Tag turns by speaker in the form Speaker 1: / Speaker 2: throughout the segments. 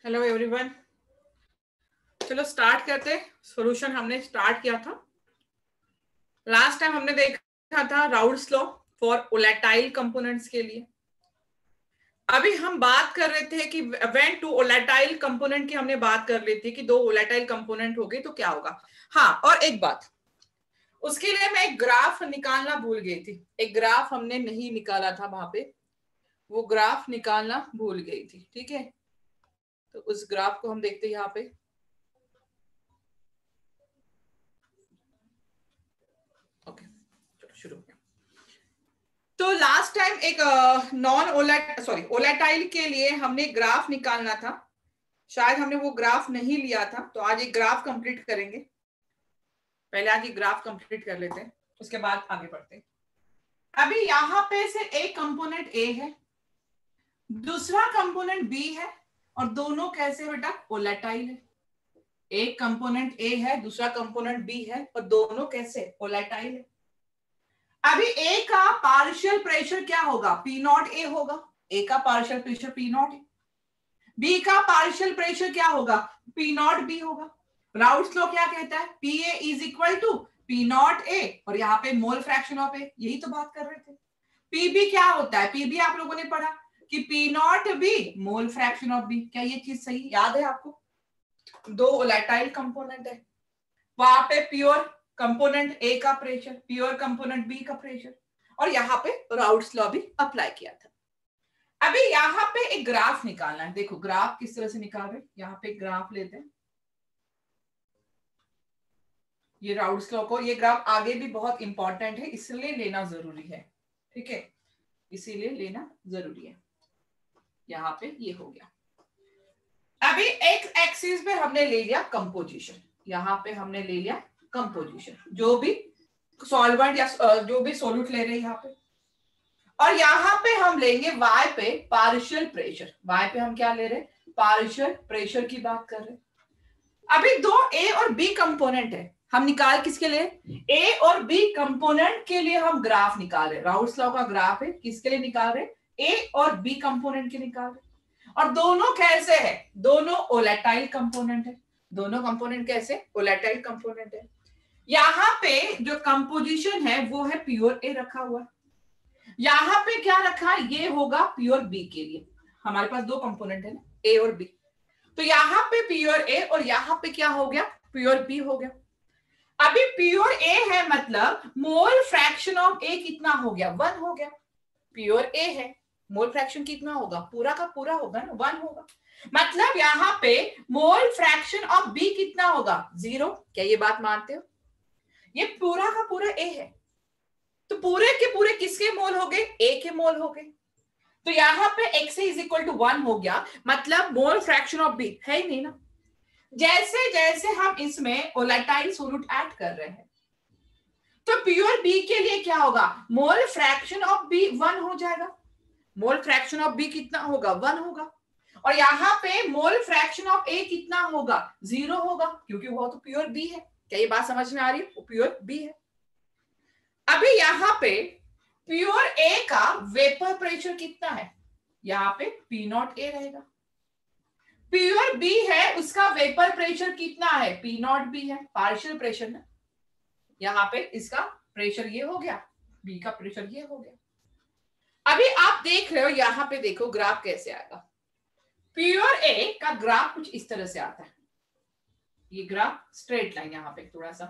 Speaker 1: Hello everyone, चलो start करते। Solution हमने स्टार्ट किया था। लास्ट टाइम हमने देखा था Raoult's law for volatile components के लिए। अभी हम बात कर रहे थे कि व्हेन टू वोलेटाइल कंपोनेंट की हमने बात कर ली थी कि दो वोलेटाइल कंपोनेंट हो गए तो क्या होगा। हाँ, और एक बात, उसके लिए मैं एक ग्राफ निकालना भूल गई थी। एक ग्राफ हमने नहीं निकाला था वहां पे, वो ग्राफ निकालना भूल गई थी। ठीक है, तो उस ग्राफ को हम देखते हैं यहाँ पे। ओके, चलो शुरू करें। तो लास्ट टाइम एक नॉन ओलेटाइल के लिए हमने ग्राफ निकालना था। शायद हमने वो ग्राफ नहीं लिया था, तो आज एक ग्राफ कंप्लीट करेंगे। पहले आज एक ग्राफ कंप्लीट कर लेते हैं, उसके बाद आगे बढ़ते हैं। अभी यहाँ पे से एक कंपोनेंट ए है, दूसरा कंपोनेंट बी है, और दोनों कैसे बेटा ओलेटाइल है। एक कंपोनेंट ए है, दूसरा कंपोनेंट बी है, और दोनों कैसे ओलेटाइल है। अभी ए का पार्शियल प्रेशर क्या होगा, पी नॉट ए होगा। ए का partial pressure P not A. B का पार्शियल प्रेशर क्या होगा, पी नॉट बी होगा। राउल्स लॉ क्या कहता है, P A is equal to P not A, और यहाँ पे मोल फ्रैक्शन ऑफ ए, यही तो बात कर रहे थे। पीबी क्या होता है, पीबी आप लोगों ने पढ़ा कि P not B mole fraction of B. क्या ये चीज सही याद है आपको। दो वोलेटाइल कंपोनेंट है, वहां पे प्योर कंपोनेंट ए का प्रेशर, प्योर कंपोनेंट बी का प्रेशर, और यहाँ पे राउल्स लॉ भी अप्लाई किया था। अभी यहाँ पे एक ग्राफ निकालना है। देखो ग्राफ किस तरह से निकाल रहे, यहाँ पे ग्राफ लेते हैं। ये राउल्स लॉ को, ये ग्राफ आगे भी बहुत इंपॉर्टेंट है, इसलिए लेना जरूरी है। ठीक है, इसीलिए लेना जरूरी है। यहाँ पे ये हो गया। अभी एक एक्सिस पे हमने ले लिया कंपोजिशन, यहाँ पे हमने ले लिया कंपोजिशन, जो भी सॉल्वेंट या जो भी सोल्यूट ले रहे हैं यहाँ पे, और यहाँ पे हम लेंगे y पे पार्शियल प्रेशर। y पे हम क्या ले रहे हैं, पार्शियल प्रेशर की बात कर रहे हैं। अभी दो a और b कंपोनेंट है, हम निकाल किसके लिए, a और b कंपोनेंट के लिए हम ग्राफ निकाल रहे हैं। राउल्स लॉ का ग्राफ है, किसके लिए निकाल रहे हैं, a और b कंपोनेंट के निकाल रहे हैं। और दोनों कैसे है, दोनों वोलेटाइल कंपोनेंट है। दोनों कंपोनेंट कैसे, वोलेटाइल कंपोनेंट है। यहाँ पे जो कंपोजिशन है वो है प्योर ए रखा हुआ, यहाँ पे क्या रखा, ये होगा प्योर बी के लिए। हमारे पास दो कंपोनेंट है ना, ए और बी, तो यहाँ पे प्योर ए और यहाँ पे क्या हो गया, प्योर बी हो गया। अभी प्योर ए है, मतलब मोल फ्रैक्शन ऑफ ए कितना हो गया, 1 हो गया। प्योर ए है, मोल फ्रैक्शन कितना होगा, पूरा का पूरा होगा ना, 1 होगा। मतलब यहाँ पे मोल फ्रैक्शन ऑफ बी कितना होगा, 0। क्या ये बात मानते हो, ये पूरा का पूरा ए है, तो पूरे के पूरे किसके मोल हो गए, ए के मोल हो गए। तो यहाँ पे x इज इक्वल टू 1 हो गया, मतलब मोल फ्रैक्शन ऑफ बी है ही नहीं ना। जैसे जैसे हम इसमें वोलेटाइल सोल्यूट ऐड कर रहे हैं, तो प्योर बी के लिए क्या होगा, मोल फ्रैक्शन ऑफ बी 1 हो जाएगा। मोल फ्रैक्शन ऑफ बी कितना होगा, 1 होगा। और यहाँ पे मोल फ्रैक्शन ऑफ ए कितना होगा, 0 होगा, क्योंकि वो तो प्योर बी है। क्या ये बात समझ में आ रही है, वो प्योर बी है। अभी यहाँ पे प्योर ए का वेपर प्रेशर कितना है, यहाँ पे पी नॉट ए रहेगा। प्योर बी है, उसका वेपर प्रेशर कितना है, पी नॉट बी है, पार्शियल प्रेशर ना। यहाँ पे इसका प्रेशर ये हो गया, बी का प्रेशर ये हो गया। अभी आप देख रहे हो, यहाँ पे देखो ग्राफ कैसे आएगा। प्योर ए का ग्राफ कुछ इस तरह से आता है, ये ग्राफ स्ट्रेट लाइन, यहाँ पे थोड़ा सा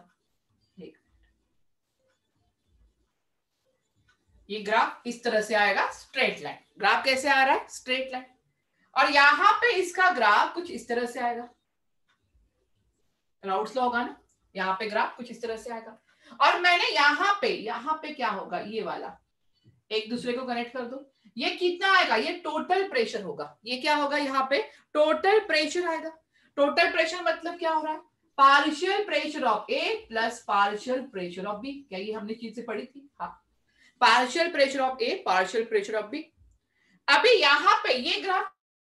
Speaker 1: ये ग्राफ इस तरह से आएगा, स्ट्रेट लाइन। ग्राफ कैसे आ रहा है, स्ट्रेट लाइन। और यहाँ पे इसका ग्राफ कुछ इस तरह से आएगा, राउल्स लॉ होगा ना, यहाँ पे ग्राफ कुछ इस तरह से आएगा। और मैंने यहाँ पे क्या होगा, ये वाला एक दूसरे को कनेक्ट कर दो, ये कितना आएगा, ये टोटल प्रेशर होगा। ये क्या होगा, यहाँ पे टोटल प्रेशर आएगा। टोटल प्रेशर मतलब क्या हो रहा है, partial pressure of A plus partial pressure of B. क्या ये हमने चीज से पढ़ी थी, हाँ, partial pressure of A partial pressure of B. अभी यहाँ पे ये ग्राफ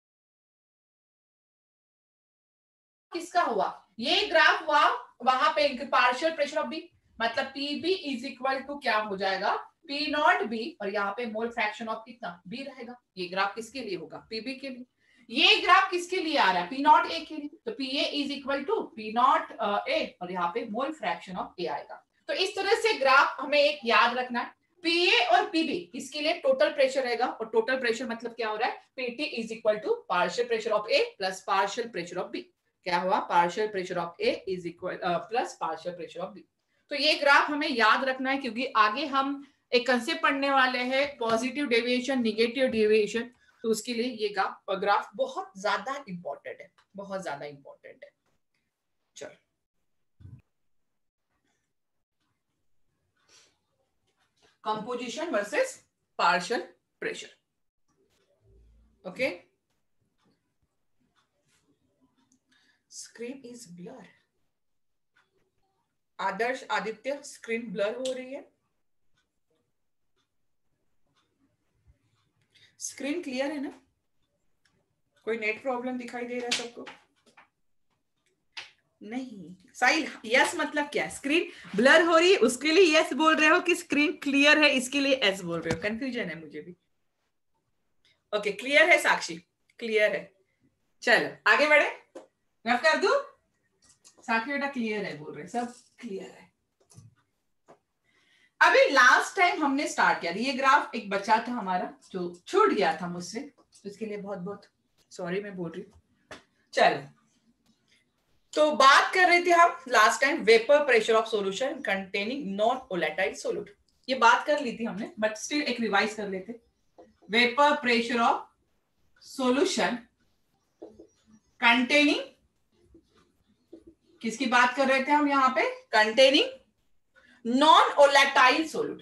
Speaker 1: किसका हुआ, ये ग्राफ हुआ वहां पे पार्शियल प्रेशर ऑफ बी, मतलब पीबी इज इक्वल टू क्या हो जाएगा, पी नॉट बी, और यहाँ पे मोल फ्रैक्शन ऑफ कितना, बी रहेगा। ये ग्राफ किसके लिए होगा, पीबी के लिए। ये ग्राफ किसके लिए आ रहा है? पी नॉट ए के लिए। तो P A is equal to P not A, और यहाँ पे मोल फ्रैक्शन ऑफ ए आएगा। तो इस तरह से ग्राफ हमें एक याद रखना है, पीए और पीबी इसके लिए टोटल प्रेशर रहेगा, और टोटल प्रेशर मतलब क्या हो रहा है? PT is equal to partial pressure of A plus partial pressure of B. क्या हुआ? Partial pressure of A is equal plus partial pressure of B. तो ये ग्राफ हमें याद रखना है, क्योंकि आगे हम एक कंसेप्ट पढ़ने वाले हैं, पॉजिटिव डेविएशन, निगेटिव डेविएशन। तो उसके लिए ये ग्राफ बहुत ज्यादा इंपॉर्टेंट है, बहुत ज्यादा इंपॉर्टेंट है। चलो, composition versus partial pressure. Okay, screen is blur. Adarsh, Aditya, screen blur हो रही है। स्क्रीन क्लियर है ना? कोई नेट प्रॉब्लम दिखाई दे रहा है सबको? नहीं। साहिल, यस मतलब क्या? स्क्रीन ब्लर हो रही है उसके लिए यस बोल रहे हो कि स्क्रीन क्लियर है इसके लिए एस बोल रहे हो? कंफ्यूजन है मुझे भी। ओके, क्लियर है साक्षी? क्लियर है। चलो आगे बढ़े, मैं कर दूं? साक्षी बेटा क्लियर है बोल रहे, सब क्लियर है। अभी लास्ट टाइम हमने स्टार्ट किया, ये ग्राफ एक बचा था हमारा जो छूट गया था मुझसे, तो इसके लिए बहुत बहुत सॉरी मैं बोल रही हूँ। चलो, तो बात कर रहे थे हम last time vapour pressure of solution containing non volatile solute. ये बात कर ली थी हमने, बट स्टिल एक रिवाइज कर लेते। Vapour pressure of solution containing, किसकी बात कर रहे थे हम यहाँ पे? Containing non volatile solute,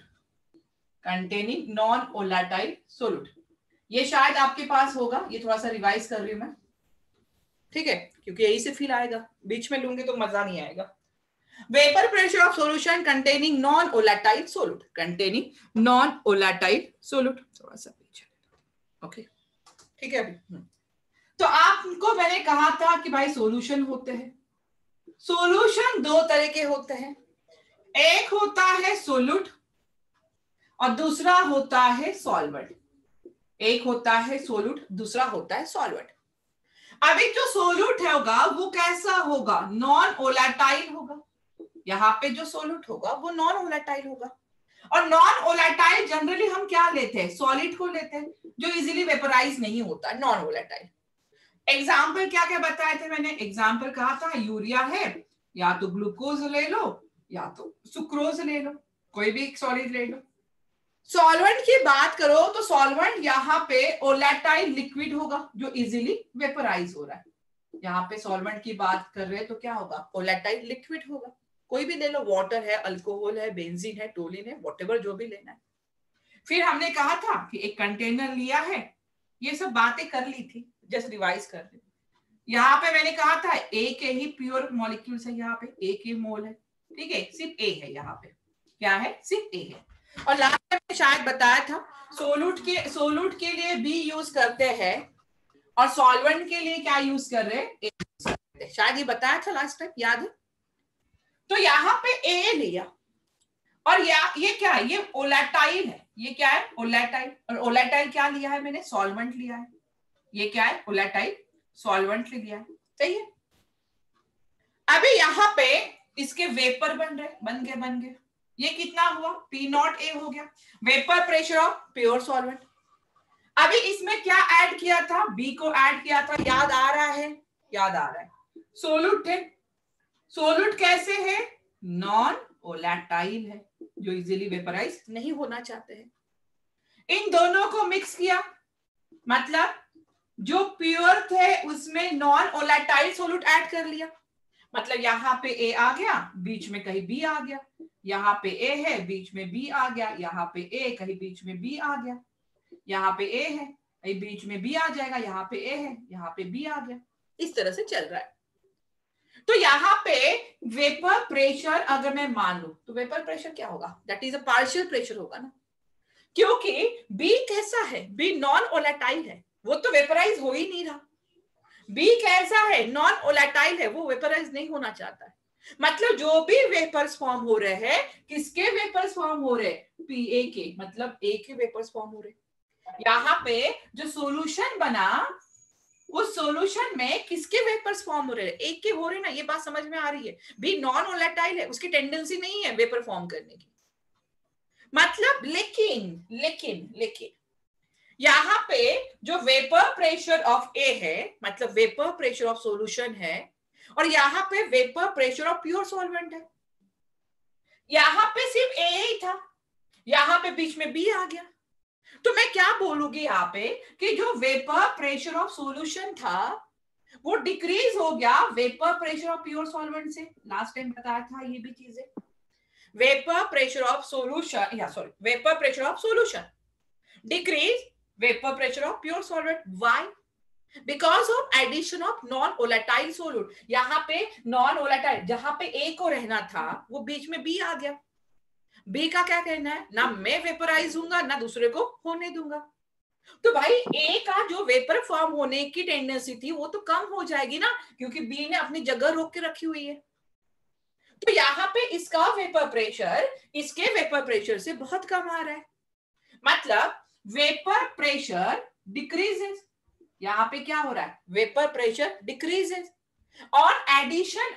Speaker 1: containing non volatile solute. ये शायद आपके पास होगा, ये थोड़ा सा रिवाइज कर रही हूं मैं, ठीक है, क्योंकि यही से फील आएगा, बीच में लूंगी तो मजा नहीं आएगा। Vapour pressure of solution containing non volatile solute, containing non volatile solute. थोड़ा सा पीछे, ओके, ठीक है। अभी तो आपको मैंने कहा था कि भाई सॉल्यूशन होते हैं, सॉल्यूशन दो तरह के होते हैं, एक होता है सोल्यूट और दूसरा होता है सॉल्वेंट। एक होता है सोल्यूट, दूसरा होता है सॉल्वेंट। अभी जो सोल्यूट होगा वो कैसा होगा? नॉन वोलेटाइल होगा। यहाँ पे जो सोल्यूट होगा वो नॉन वोलेटाइल होगा, और नॉन वोलेटाइल जनरली हम क्या लेते हैं? सॉलिड को लेते हैं, जो इजीली वेपराइज नहीं होता, नॉन वोलेटाइल। एग्जाम्पल क्या क्या बताए थे मैंने? एग्जाम्पल कहा था यूरिया है, या तो ग्लूकोज ले लो या तो सुक्रोज ले लो, कोई भी सॉलिड ले लो। सॉल्वेंट की बात करो तो सॉल्वेंट यहाँ पे वोलेटाइल लिक्विड होगा जो इजीली वेपराइज हो रहा है। यहाँ पे सॉल्वेंट की बात कर रहे हैं तो क्या होगा? वोलेटाइल लिक्विड होगा। कोई भी ले लो, वाटर है, अल्कोहल है, बेंजीन है, टोलिन है, व्हाटएवर जो भी लेना है। फिर हमने कहा था कि एक कंटेनर लिया है, ये सब बातें कर ली थी, जस्ट रिवाइज कर रहे। यहाँ पे मैंने कहा था ए के ही प्योर मॉलिक्यूल्स है, यहाँ पे ए के मोल है, ठीक है, सिर्फ ए है, यहाँ पे क्या है? सिर्फ ए है। और लास्ट टाइम शायद बताया था सोल्यूट के लिए बी यूज करते हैं और सॉल्वेंट के लिए क्या यूज कर रहे हैं? शायद ये बताया था लास्ट टाइम, याद है? तो यहाँ पे ए लिया, और ये क्या है? ये वोलेटाइल है। ये क्या है? वोलेटाइल। और वोलेटाइल क्या लिया है मैंने? सॉल्वेंट लिया है। ये क्या है? वोलेटाइल सॉल्वेंट ले लिया है, सही है। अभी यहाँ पे इसके वेपर बन गए। ये कितना हुआ? पी नॉट ए हो गया, vapour pressure of pure solvent. अभी इसमें क्या ऐड किया था? बी को ऐड किया था, याद आ रहा है? याद आ रहा है। सोल्यूट है, सोल्यूट कैसे है? नॉन वोलेटाइल है, जो इजीली वेपराइज नहीं होना चाहते हैं। इन दोनों को मिक्स किया, मतलब जो प्योर थे उसमें नॉन वोलेटाइल सोल्यूट ऐड कर लिया, मतलब यहाँ पे ए आ गया, बीच में कहीं बी आ गया, यहाँ पे ए है, बीच में बी आ गया, यहाँ पे ए कहीं बीच में बी आ गया, यहाँ पे ए है, कहीं बीच में बी आ जाएगा, यहाँ पे ए है, यहाँ पे बी आ गया, इस तरह से चल रहा है। तो यहाँ पे वेपर प्रेशर अगर मैं मान लू तो वेपर प्रेशर क्या होगा? That is a partial pressure होगा ना, क्योंकि बी कैसा है? बी नॉन वोलेटाइल है, वो तो वेपराइज हो ही नहीं रहा। बी कैसा है? नॉन वोलेटाइल है, वो वेपराइज नहीं होना चाहता है। मतलब जो भी वेपर्स फॉर्म हो रहे हैं, किसके वेपर्स फॉर्म हो रहे? पीए के, मतलब ए के वेपर्स फॉर्म हो रहे। यहाँ पे जो सॉल्यूशन बना उस सॉल्यूशन में किसके वेपर्स फॉर्म हो रहे हैं? एक के हो रहे ना, ये बात समझ में आ रही है? भी नॉन वोलेटाइल है, उसकी टेंडेंसी नहीं है वेपर फॉर्म करने की। मतलब लेकिन लेकिन लेकिन यहाँ पे जो वेपर प्रेशर ऑफ ए है, मतलब वेपर प्रेशर ऑफ सॉल्यूशन है, और यहाँ पे vapour pressure of pure solvent है। यहाँ पे सिर्फ ए ही था, यहाँ पे बीच में बी आ गया। तो मैं क्या बोलूंगी यहाँ पे कि जो वेपर प्रेशर ऑफ सॉल्यूशन था वो डिक्रीज हो गया vapour pressure of pure solvent से। लास्ट टाइम बताया था ये भी चीजें। वेपर प्रेशर ऑफ सॉल्यूशन, या sorry, vapour pressure of solution decrease vapour pressure of pure solvent. Why? Because of addition of non volatile solute. यहाँ पे नॉन वोलेटाइल, जहां पे ए को रहना था वो बीच में बी आ गया। बी का क्या कहना है? ना मैं वेपराइज होऊंगा ना दूसरे को होने दूंगा। तो भाई ए का जो वेपर फॉर्म होने की टेंडेंसी थी वो तो कम हो जाएगी ना, क्योंकि बी ने अपनी जगह रोक के रखी हुई है। तो यहाँ पे इसका वेपर प्रेशर इसके वेपर प्रेशर से बहुत कम आ रहा है, मतलब वेपर प्रेशर डिक्रीजेस। यहाँ पे क्या हो रहा है? Vapour pressure decreases on addition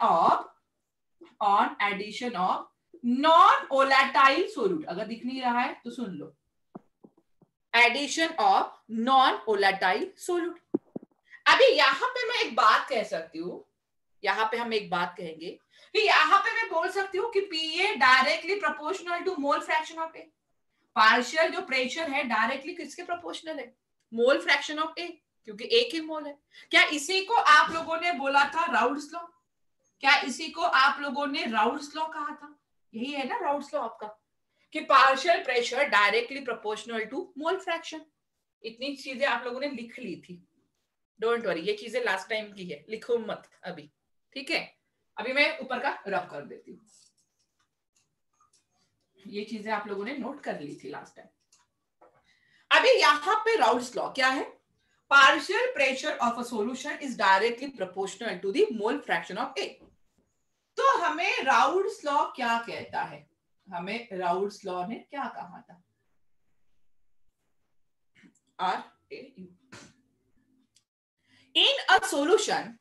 Speaker 1: of non volatile solute. अगर दिख नहीं रहा है तो सुन लो, addition of non volatile solute. अभी यहां पे मैं एक बात कह सकती हूं, यहां पे हम एक बात कहेंगे कि यहां पे मैं बोल सकती हूँ कि PA directly proportional to mole fraction of A. Partial जो प्रेशर है डायरेक्टली किसके प्रोपोर्शनल है? मोल फ्रैक्शन ऑफ ए, क्योंकि एक ही मोल है। क्या इसी को आप लोगों ने बोला था राउल्स लॉ? क्या इसी को आप लोगों ने राउल्स लॉ कहा था? यही है ना राउल्स लॉ आपका, कि partial pressure directly proportional to mole fraction. इतनी चीजें आप लोगों ने लिख ली थी, डोंट वरी, ये चीजें लास्ट टाइम की है, लिखो मत अभी, ठीक है? अभी मैं ऊपर का रब कर देती हूँ। ये चीजें आप लोगों ने नोट कर ली थी लास्ट टाइम। अभी यहाँ पे राउल्स लॉ क्या है? Partial pressure of a solution is directly proportional to the mole fraction of A. तो हमें राउल्स लॉ क्या कहता है? हमें राउल्स लॉ ने क्या कहा था? RAU in a solution,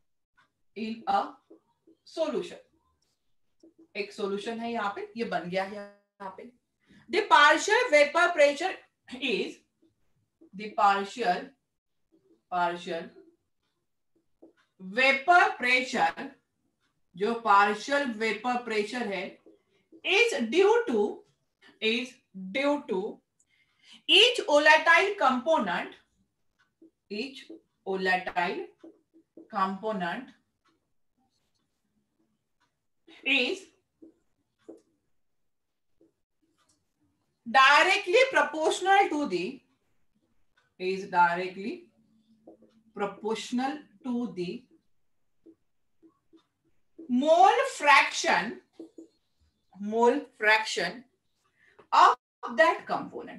Speaker 1: एक सॉल्यूशन है यहाँ पे, ये बन गया है यहाँ पे। The partial vapor pressure is the partial vapor pressure, जो partial vapor pressure है is due to each volatile component is directly proportional to the mole fraction of that component,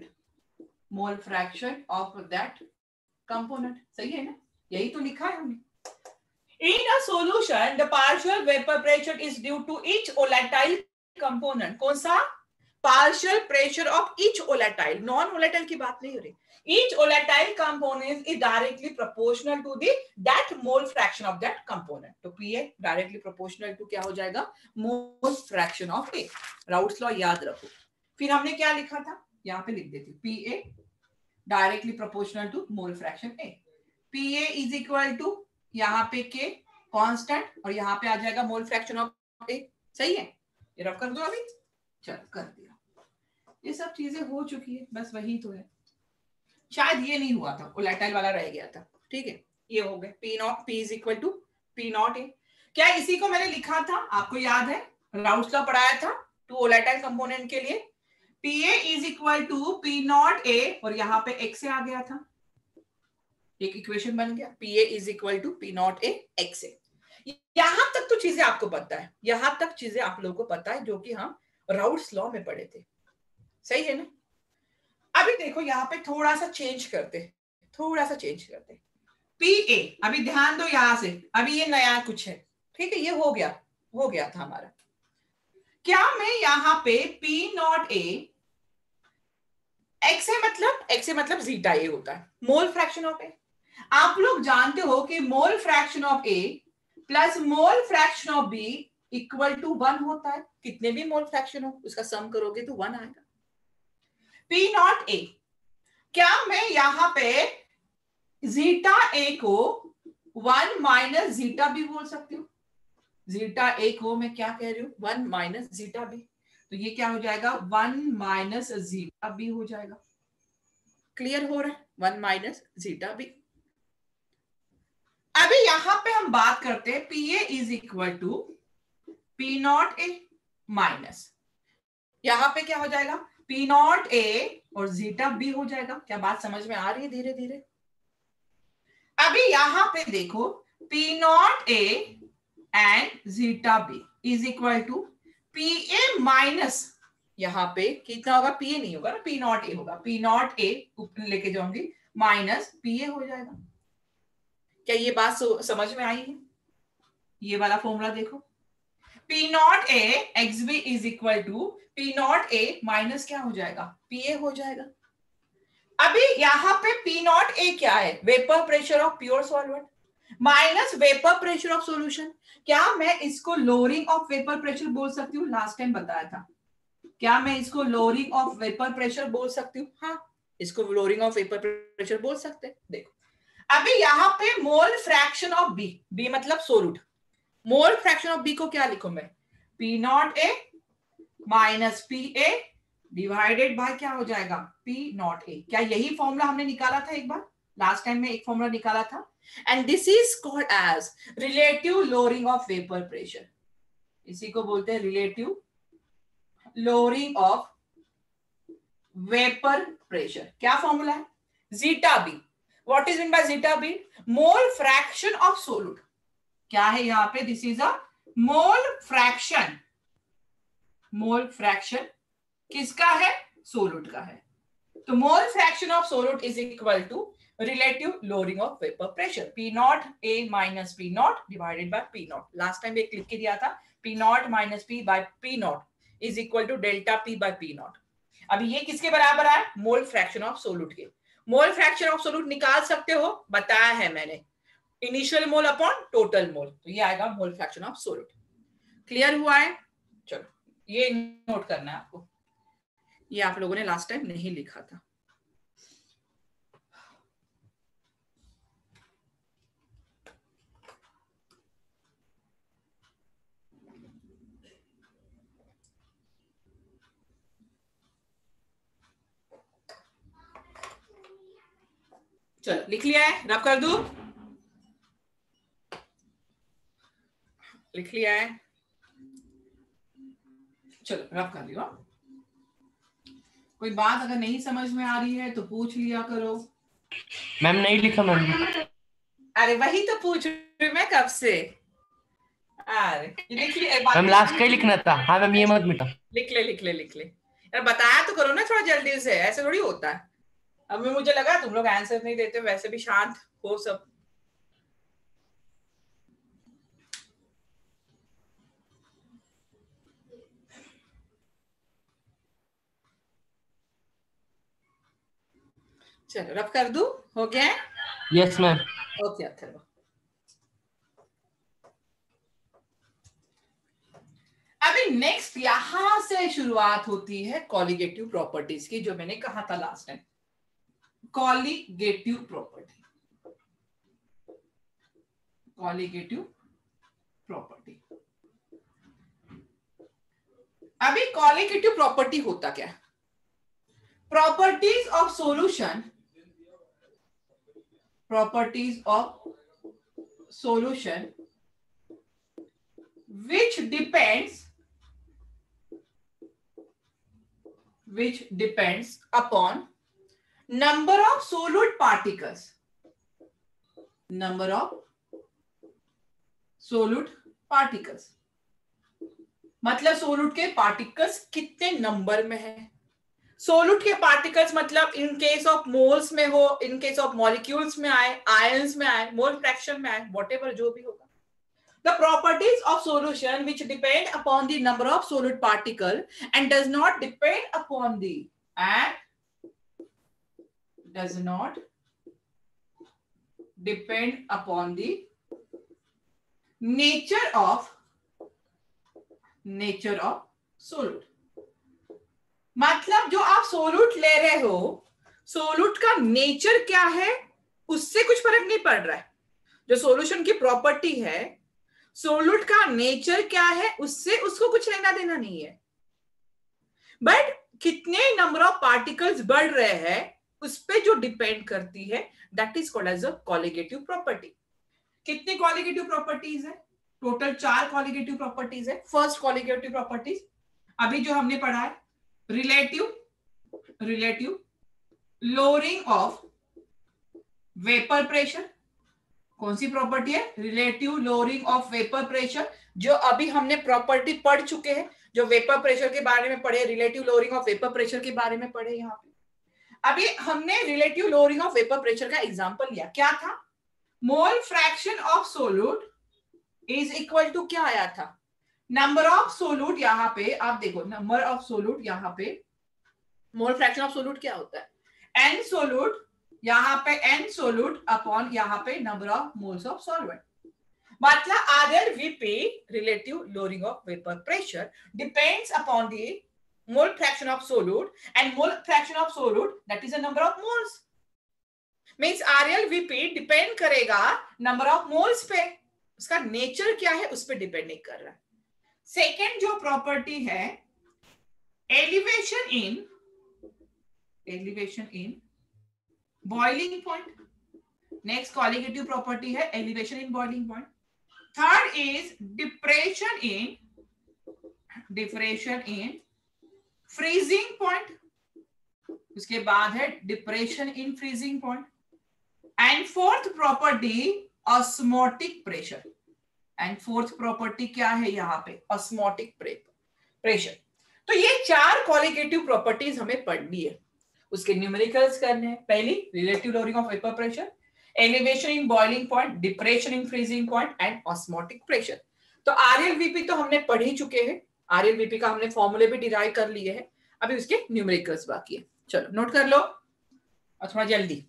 Speaker 1: सही है ना? यही तो लिखा है हमने। In a solution, the partial vapor pressure is due to each volatile component. कौन सा? Partial pressure of each volatile, non volatile की बात नहीं हो रही। Each volatile component is directly proportional to that mole fraction of that component. तो PA directly proportional to क्या हो जाएगा? Mole fraction of A. Raoult's law याद रखो। फिर हमने क्या लिखा था? यहाँ पे लिख देती हूँ, PA directly proportional to mole fraction A. PA is equal to यहाँ पे K कांस्टेंट और यहाँ पे आ जाएगा मोल फ्रैक्शन ऑफ A। सही है? ये रफ कर दो अभी। चल कर दिया। ये सब चीजें हो चुकी है, बस वही तो है। शायद ये नहीं हुआ था, वोलेटाइल वाला रह गया था। ठीक है, ये हो गए P not, P is equal to P not A। क्या इसी को मैंने लिखा था? आपको याद है राउल्स लॉ पढ़ाया था टू वोलेटाइल कंपोनेंट के लिए। PA is equal to P not A और यहाँ पे X से आ गया था, एक इक्वेशन बन गया PA is equal to P not A X से। यहां तक तो चीजें आपको पता है, यहां तक चीजें आप लोगों को पता है जो कि हम राउल्स लॉ में पढ़े थे। सही है ना? अभी देखो यहाँ पे थोड़ा सा चेंज करते, PA, अभी ध्यान दो यहां से, अभी ये नया कुछ है। ठीक है, ये हो गया था हमारा। क्या मैं यहाँ पे P नॉट A X से मतलब जीटा A होता है, मोल फ्रैक्शन ऑफ A। आप लोग जानते हो कि mole fraction of A plus mole fraction of B equal to 1 होता है। कितने भी मोल फ्रैक्शन हो उसका सम करोगे तो 1 आएगा। पी नॉट ए, क्या मैं यहां पे जीटा ए को 1 माइनस जीटा बी बोल सकती हूँ? जीटा ए को मैं क्या कह रही हूँ? 1 माइनस जीटा बी, तो ये क्या हो जाएगा? 1 माइनस जीटा बी हो जाएगा। क्लियर हो रहा है? 1 माइनस जीटा बी। अभी यहां पे हम बात करते हैं P A is equal to P not A minus, यहां पे क्या हो जाएगा? पी नॉट ए और जीटा बी हो जाएगा। क्या बात समझ में आ रही है? धीरे धीरे। अभी यहां पे देखो, P not A and zeta B is equal to P A minus, यहां पे कितना होगा? पी ए नहीं होगा ना, पी नॉट ए होगा। पी नॉट ए लेके जाऊंगी माइनस पी ए हो जाएगा। क्या ये बात समझ में आई है? ये वाला फॉर्मूला देखो, P not A X B is equal to P not A minus क्या हो जाएगा? पी ए हो जाएगा। अभी यहां पे पी नॉट ए क्या है? Vapour pressure of pure solvent minus vapour pressure of solution. क्या मैं इसको लोअरिंग ऑफ वेपर प्रेशर बोल सकती हूँ? लास्ट टाइम बताया था। क्या मैं इसको लोअरिंग ऑफ वेपर प्रेशर बोल सकती हूँ? हाँ, इसको लोअरिंग ऑफ वेपर प्रेशर बोल सकते हैं। देखो, अभी यहां पे mole fraction of B, B मतलब solute, mole fraction of B को क्या लिखूं मैं? P not A minus P A divided by क्या हो जाएगा? P not A. क्या यही फॉर्मूला हमने निकाला था एक बार? लास्ट टाइम में एक फॉर्मूला निकाला था, and this is called as relative lowering of vapour pressure. इसी को बोलते हैं relative lowering of vapour pressure. क्या फॉर्मूला है? Zeta B. What is mean by zeta B? Mole fraction of solute. क्या है यहां पे? This is a mole fraction. Mole fraction किसका है? सोलूट का है। तो mole fraction of solute is equal to relative lowering of vapour pressure, P not A minus P not divided by P not. Last time एक लिख के दिया था, P not minus P by P not is equal to delta P by P not. अभी ये किसके बराबर है? मोल फ्रैक्शन ऑफ सोलूट के। मोल फ्रैक्शन ऑफ सोलूट निकाल सकते हो, बताया है मैंने, initial mole upon total mole, तो ये आएगा mole fraction of solute. Clear हुआ है? चलो, ये नोट करना है आपको, ये आप लोगों ने लास्ट टाइम नहीं लिखा था। चलो, लिख लिया है? रब कर दूं? लिख लिया है? चलो, रब कर लियो। कोई बात अगर नहीं समझ में आ रही है तो पूछ लिया करो।
Speaker 2: मैम नहीं लिखा मैम।
Speaker 1: अरे वही तो पूछ रही मैं कब से। अरे लिख लिया
Speaker 2: मैम, लास्ट का ही लिखना था। हाँ मैम, ये मत मिटा।
Speaker 1: लिख ले लिख ले लिख ले। यार बताया तो करो ना थोड़ा जल्दी से, ऐसे थोड़ी होता है। अब मुझे लगा तुम लोग आंसर नहीं देते, वैसे भी शांत हो सब। चलो, रब कर दूं? हो गया?
Speaker 2: Yes ma'am.
Speaker 1: ओके अथर्व। अभी नेक्स्ट यहां से शुरुआत होती है कॉलिगेटिव प्रॉपर्टीज की, जो मैंने कहा था last time. Colligative property, colligative property. अभी कॉलिगेटिव प्रॉपर्टी होता क्या? Properties of solution, properties of solution which depends upon number of solute particles, number of solute particles मतलब सोलूट के पार्टिकल्स कितने नंबर में है। सोलूट के पार्टिकल्स मतलब इन केस ऑफ मोल्स में हो, इन केस ऑफ मॉलिक्यूल्स में आए, आयंस में आए, मोल फ्रैक्शन में आए, व्हाटएवर जो भी होगा। The properties of solution which depend upon the number of solute particle and does not depend upon the does not depend upon the nature of solute। मतलब जो आप सोलूट ले रहे हो, सोलूट का नेचर क्या है उससे कुछ फर्क नहीं पड़ रहा है। जो सॉल्यूशन की प्रॉपर्टी है, सोलूट का नेचर क्या है उससे उसको कुछ लेना देना नहीं है। बट कितने नंबर ऑफ पार्टिकल्स बढ़ रहे हैं उस पे जो डिपेंड करती है, that is called as a colligative property. कितनी कॉलिगेटिव प्रॉपर्टीज है? टोटल 4 कॉलिगेटिव प्रॉपर्टीज है। फर्स्ट कॉलिगेटिव प्रॉपर्टीज अभी जो हमने पढ़ा है, relative lowering of vapour pressure. कौन सी प्रॉपर्टी है? Relative lowering of vapour pressure. जो अभी हमने प्रॉपर्टी पढ़ चुके हैं, जो वेपर प्रेशर के बारे में पढ़े, relative lowering of vapour pressure के बारे में पढ़े। यहाँ पे अभी हमने relative lowering of vapour pressure का एग्जांपल लिया। क्या था? Mole fraction of solute is equal to क्या आया था? Number of solute. यहाँ पे आप देखो, नंबर ऑफ सोलूट, यहाँ पे मोल फ्रैक्शन ऑफ सोलूट क्या होता है? एन सोलूट, यहाँ पे एन सोलूट अपॉन यहाँ पे number of moles of solvent. मतलब RLVP, relative lowering of vapor pressure, depends upon the mole fraction of solute, and mole fraction of solute, that is the number of moles. Means RLVP depend करेगा number of moles पे, उसका nature क्या है उस पे depend नहीं कर रहा। सेकेंड जो प्रॉपर्टी है, elevation in boiling point. Next colligative property है elevation in boiling point. Third is depression in freezing point. उसके बाद है depression in freezing point. And fourth property osmotic pressure. And fourth property क्या है यहाँ पे? Osmotic pressure. तो ये 4 क्वालिटेटिव प्रॉपर्टीज हमें पढ़नी है, उसके न्यूमेरिकल्स करने हैं। पहली relative lowering of vapour pressure, elevation in boiling point, depression in freezing point and osmotic pressure. तो RLVP तो हमने पढ़ ही चुके हैं, RLVP का हमने फॉर्मूले भी डिराइव कर लिए हैं, अभी उसके न्यूमेरिकल्स बाकी है। चलो नोट कर लो और थोड़ा जल्दी।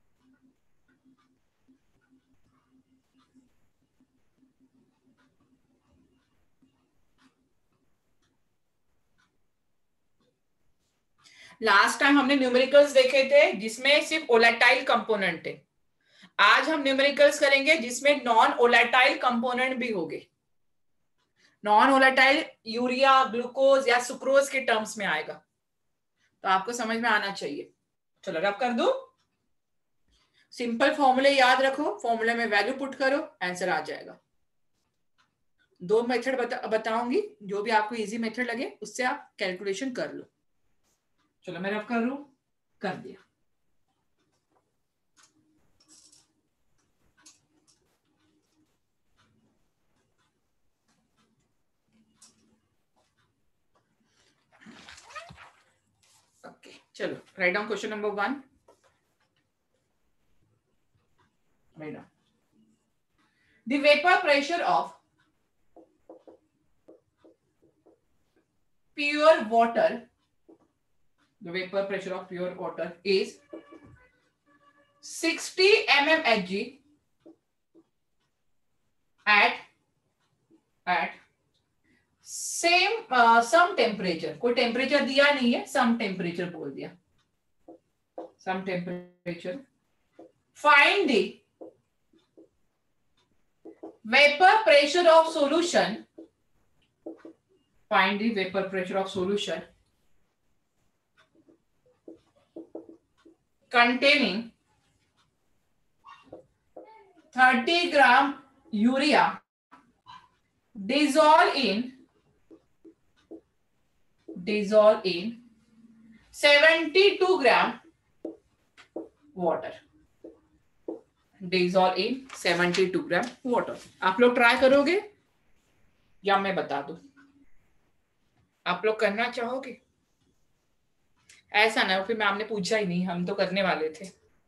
Speaker 1: लास्ट टाइम हमने न्यूमेरिकल्स देखे थे जिसमें सिर्फ ओलेटाइल कंपोनेंट थे। आज हम न्यूमेरिकल्स करेंगे जिसमें नॉन ओलेटाइल कंपोनेंट भी होंगे। नॉन ओलेटाइल यूरिया, ग्लूकोज या सुक्रोज के टर्म्स में आएगा, तो आपको समझ में आना चाहिए। चलो रब कर दो। सिंपल फॉर्मूले याद रखो, फॉर्मूले में वैल्यू पुट करो, आंसर आ जाएगा। 2 मेथड बताऊंगी, जो भी आपको इजी मेथड लगे उससे आप कैलकुलेशन कर लो। चलो मैं रब कर लूं, कर दिया। ओके चलो write down question number 1। Write down the vapour pressure of pure water, the vapor pressure of pure water is 60 mmHg at same some temperature। कोई टेम्परेचर दिया नहीं है, सम टेम्परेचर बोल दिया, some temperature. Find the vapor pressure of solution, find the vapor pressure of solution containing 30 gram urea dissolve in 72 gram water। dissolve in 72 gram water। आप लोग try करोगे या मैं बता दूं? आप लोग करना चाहोगे? ऐसा ना फिर मैम ने पूछा ही नहीं, हम तो करने वाले थे।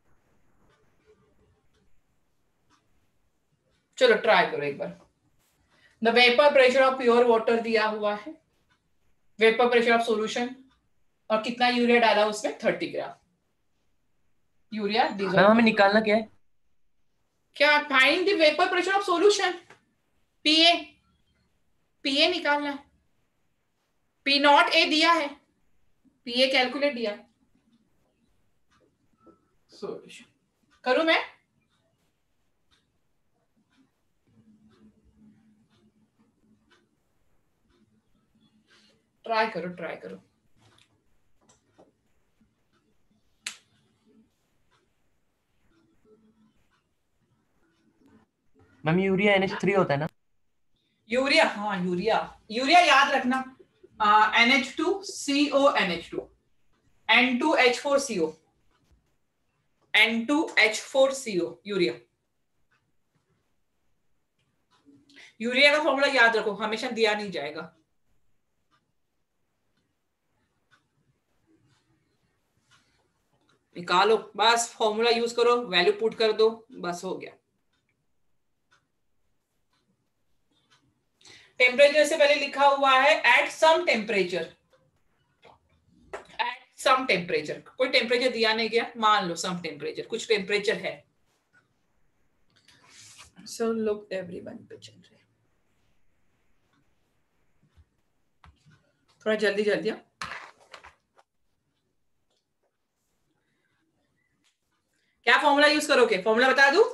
Speaker 1: चलो ट्राई करो एक बार। The vapour pressure of pure water दिया हुआ है, वेपर प्रेशर ऑफ सॉल्यूशन, और कितना यूरिया डाला उसमें? 30 ग्राम यूरिया।
Speaker 2: मैम हमें निकालना क्या है?
Speaker 1: क्या? Find the vapour pressure of solution, PA, PA निकालना है। पी नॉट ए दिया है, पीए कैलकुलेट दिया। सॉल्यूशन करूं मैं? ट्राई करो, ट्राई करो।
Speaker 2: मैम यूरिया NH3 होता है ना?
Speaker 1: यूरिया, हाँ यूरिया, यूरिया याद रखना, NH2CO NH2 N2H4CO N2H4CO urea. Urea का फॉर्मूला याद रखो, हमेशा दिया नहीं जाएगा। निकालो बस, फॉर्मूला यूज करो, वैल्यू पुट कर दो, बस हो गया। टेम्परेचर से पहले लिखा हुआ है at some temperature, at some temperature, कोई टेम्परेचर दिया नहीं गया, मान लो सम टेम्परेचर, कुछ टेम्परेचर है। सो लुक एवरीवन पे चल रहे, थोड़ा जल्दी जल्दी। क्या फॉर्मूला यूज करोगे? फॉर्मूला बता दूं,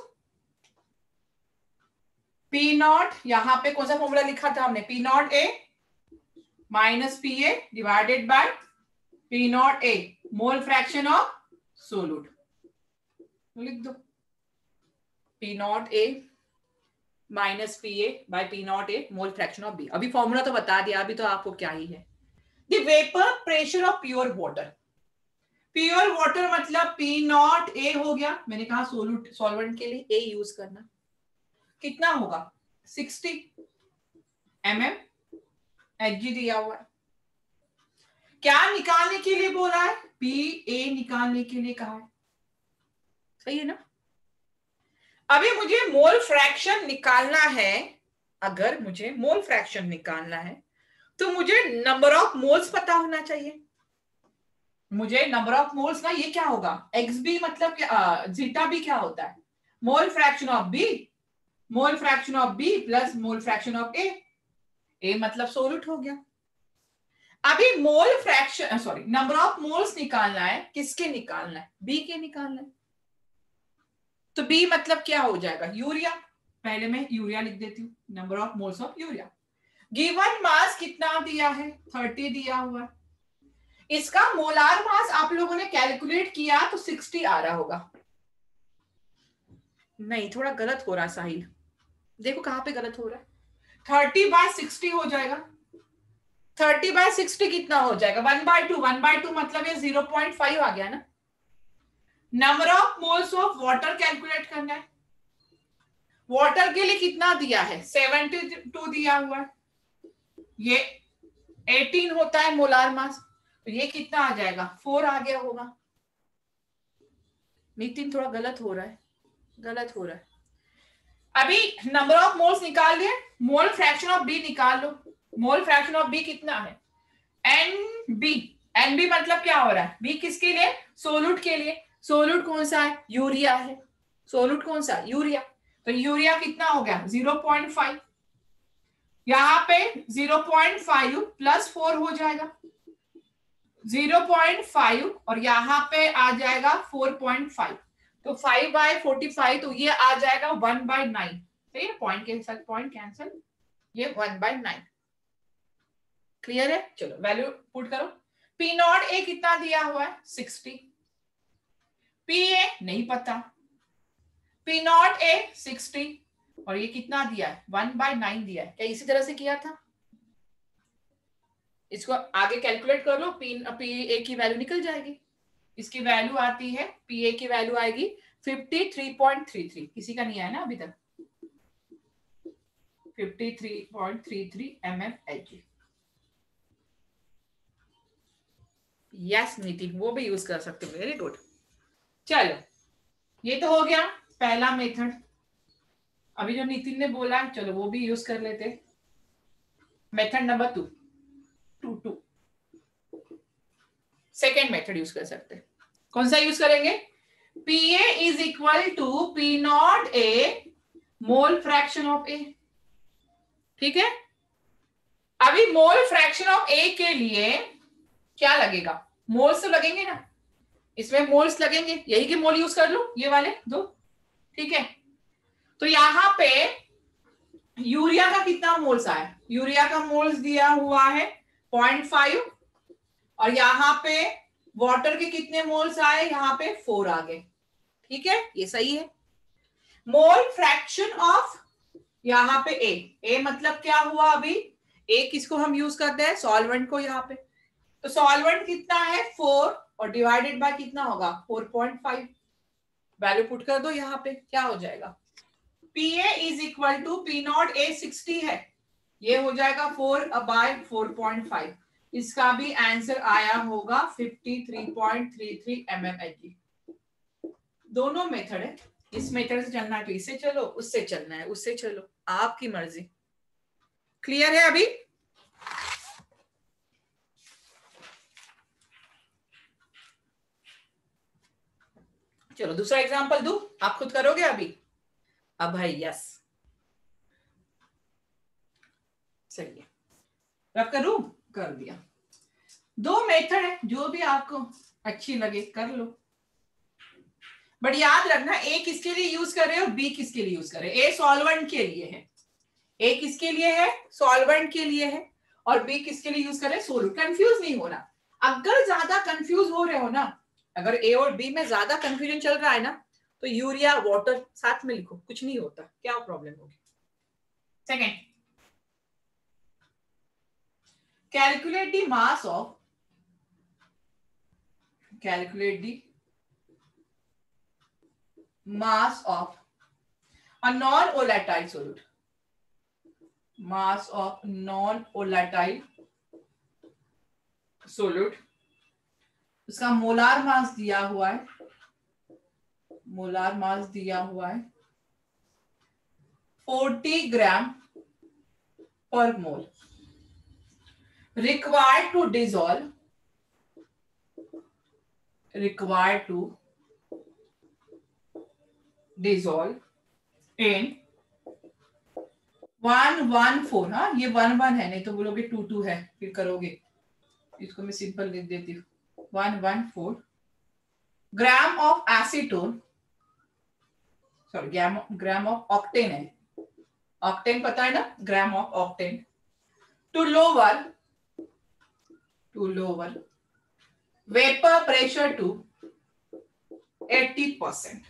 Speaker 1: पी नॉट, यहां पे कौन सा फॉर्मूला लिखा था हमने, P not A minus P A divided by P not A mole fraction of solute, लिख दो P not A minus P A by P not A mole fraction of B. अभी फॉर्मूला तो बता दिया, अभी तो आपको क्या ही है। The vapour pressure of pure water, pure water मतलब पी नॉट ए हो गया, मैंने कहा सोलूट सॉल्वेंट के लिए ए यूज करना, कितना होगा 60 mm Hg दिया हुआ है। क्या निकालने के लिए बोला है? पी ए निकालने के लिए कहा है, सही है ना? अभी मुझे मोल फ्रैक्शन निकालना है, अगर मुझे मोल फ्रैक्शन निकालना है तो मुझे नंबर ऑफ मोल्स पता होना चाहिए। मुझे नंबर ऑफ मोल्स ना, ये क्या होगा, एक्स बी मतलब क्या, जीटा बी क्या होता है, mole fraction of B, mole fraction of B plus mole fraction of A, A मतलब सोल्यूट हो गया। अभी mole fraction, sorry number of moles निकालना है, किसके निकालना है, बी के निकालना है। तो बी मतलब क्या हो जाएगा, यूरिया, पहले मैं यूरिया लिख देती हूँ, number of moles of urea. Given mass कितना दिया है, 30 दिया हुआ है। इसका मोलार मास आप लोगों ने कैलकुलेट किया तो 60 आ रहा होगा। नहीं, थोड़ा गलत हो रहा है साहिल, देखो कहां पे गलत हो रहा है। 30/60 हो जाएगा, 30/60 कितना हो जाएगा, 1/2, 1/2 मतलब ये 0.5 आ गया ना। Number of moles of water calculate करना है, वाटर के लिए कितना दिया है, 72 दिया हुआ है, ये 18 होता है मोलार मास, तो ये कितना आ जाएगा, 4 आ गया होगा। नितिन थोड़ा गलत हो रहा है, गलत हो रहा है। अभी नंबर ऑफ मोल्स निकाल दिए, मोल फ्रैक्शन ऑफ बी निकाल लो। मोल फ्रैक्शन ऑफ बी कितना है, एन बी, एन बी मतलब क्या हो रहा है, बी किसके लिए, सोलूट के लिए। सोलूट कौन सा है, यूरिया है, सोलूट कौन सा, यूरिया। तो यूरिया कितना हो गया 0.5, यहां पे 0.5 प्लस 4 हो जाएगा, 0.5 और यहां पे आ जाएगा 4.5, तो 5/45, तो ये आ जाएगा 1/9, सही है, पॉइंट के साथ पॉइंट कैंसिल, ये 1/9। क्लियर है? चलो वैल्यू पुट करो। पी नॉट ए कितना दिया हुआ है 60, पी ए नहीं पता, पी नॉट ए 60 और ये कितना दिया है 1/9 दिया है। क्या इसी तरह से किया था, इसको आगे कैलकुलेट कर लो, पी ए की वैल्यू निकल जाएगी। इसकी वैल्यू आती है, पी ए की वैल्यू आएगी 53.33, किसी का नहीं आया ना अभी तक, 53.33 mmHg। यस नितिन, वो भी यूज कर सकते हो, वेरी गुड। चलो ये तो हो गया पहला मेथड। अभी जो नितिन ने बोला चलो वो भी यूज कर लेते, method number 2 second method use कर सकते। कौन सा यूज करेंगे, PA is equal to P not A mole fraction of A। ठीक है, अभी मोल फ्रैक्शन ऑफ A के लिए क्या लगेगा? मोल्स तो लगेंगे ना, इसमें मोल्स लगेंगे, यही के मोल यूज कर लो, ये वाले दो। ठीक है, तो यहां पे यूरिया का कितना मोल्स आया? यूरिया का मोल्स दिया हुआ है 0.5 और यहां पे वाटर के कितने मोल्स आए? यहां पे 4 आ गए। ठीक है, ये सही है। मोल फ्रैक्शन ऑफ यहां पे ए मतलब क्या हुआ? अभी ए किसको हम यूज करते हैं? सॉल्वेंट को। यहाँ पे तो सॉल्वेंट कितना है? 4 और डिवाइडेड बाय कितना होगा? 4.5। वैल्यू पुट कर दो, यहाँ पे क्या हो जाएगा? PA is equal to P not A 60 है, ये हो जाएगा 4/4.5। इसका भी आंसर आया होगा 53.33 mmHg। दोनों मेथड है, इस मेथड से चलना है तो इससे चलो, उससे चलना है उससे चलो, आपकी मर्जी। क्लियर है अभी? चलो दूसरा एग्जांपल दूं, आप खुद करोगे अभी? अब भाई यस, चलिए रब करूं? कर दिया। दो मेथड है, जो भी आपको अच्छी लगे कर लो, बट याद रखना ए किसके लिए यूज कर रहे हो, बी किसके लिए यूज कर रहे हो। ए सॉल्वेंट के लिए है, ए किसके लिए है? सॉल्वेंट के लिए है, और बी किसके लिए यूज कर रहे हैं? सोल्यूट। कंफ्यूज नहीं होना। अगर ज्यादा कंफ्यूज हो रहे हो ना, अगर ए और बी में ज्यादा कंफ्यूजन चल रहा है ना, तो यूरिया वाटर साथ में लिखो, कुछ नहीं होता, क्या प्रॉब्लम होगी। Second, calculate the mass of, calculate the mass of a non-volatile solute, mass of non-volatile solute। उसका मोलार मास दिया हुआ है, मोलार मास दिया हुआ है 40 ग्राम पर मोल, required to dissolve, required to dissolve in 114। ना ये 1 है, नहीं तो बोलोगे 2 है, फिर करोगे, इसको मैं सिंपल लिख देती हूँ। 114 gram of acetone, sorry gram of octane है, ऑक्टेन पता है ना, gram of octane, to lower vapour pressure to 80%।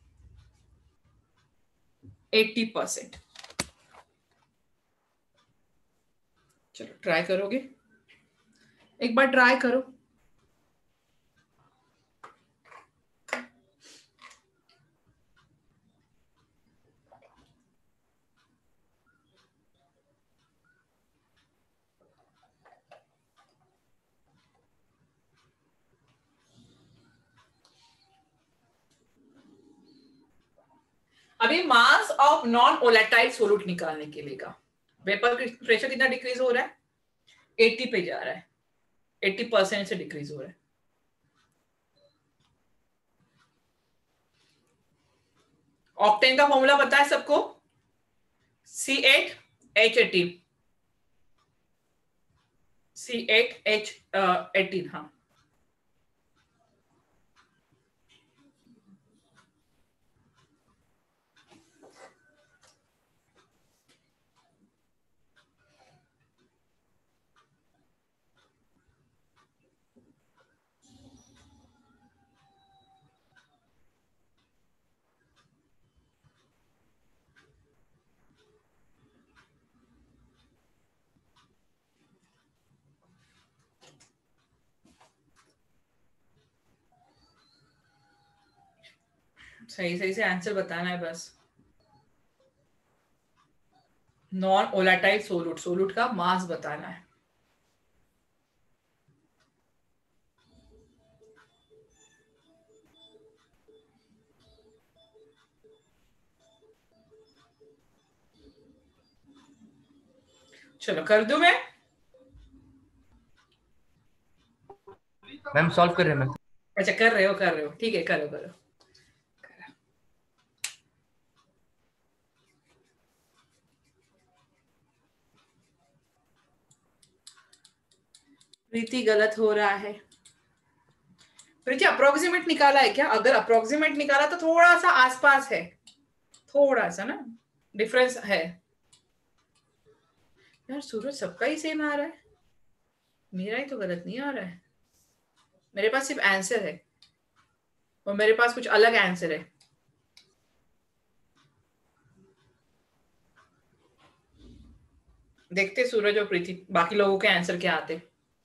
Speaker 1: चलो ट्राई करोगे, एक बार ट्राई करो। अभी mass of non volatile solute निकालने के लिए का वेपर प्रेशर कितना डिक्रीज हो रहा है? 80 पे जा रहा है, 80% से डिक्रीज हो रहा है। ऑक्टेन का फॉर्मूला पता है सबको? C8H18, C8H18। हाँ, सही सही से आंसर बताना है बस। नॉन वोलेटाइल सोल्यूट, सोल्यूट का मास बताना है। चलो कर दूं मैं?
Speaker 2: मैम सॉल्व कर रहे हैं मैम।
Speaker 1: अच्छा कर रहे हो, ठीक है, करो करो। प्रीति गलत हो रहा है। प्रीति अप्रोक्सीमेट निकाला है क्या? अगर अप्रोक्सीमेट निकाला तो थोड़ा सा आसपास है, थोड़ा सा ना डिफरेंस है। यार सूरज सबका ही सेम आ रहा है, मेरा ही तो गलत नहीं आ रहा है। मेरे पास सिर्फ आंसर है और मेरे पास कुछ अलग आंसर है। देखते सूरज और प्रीति बाकी लोगों के आंसर क्या आते।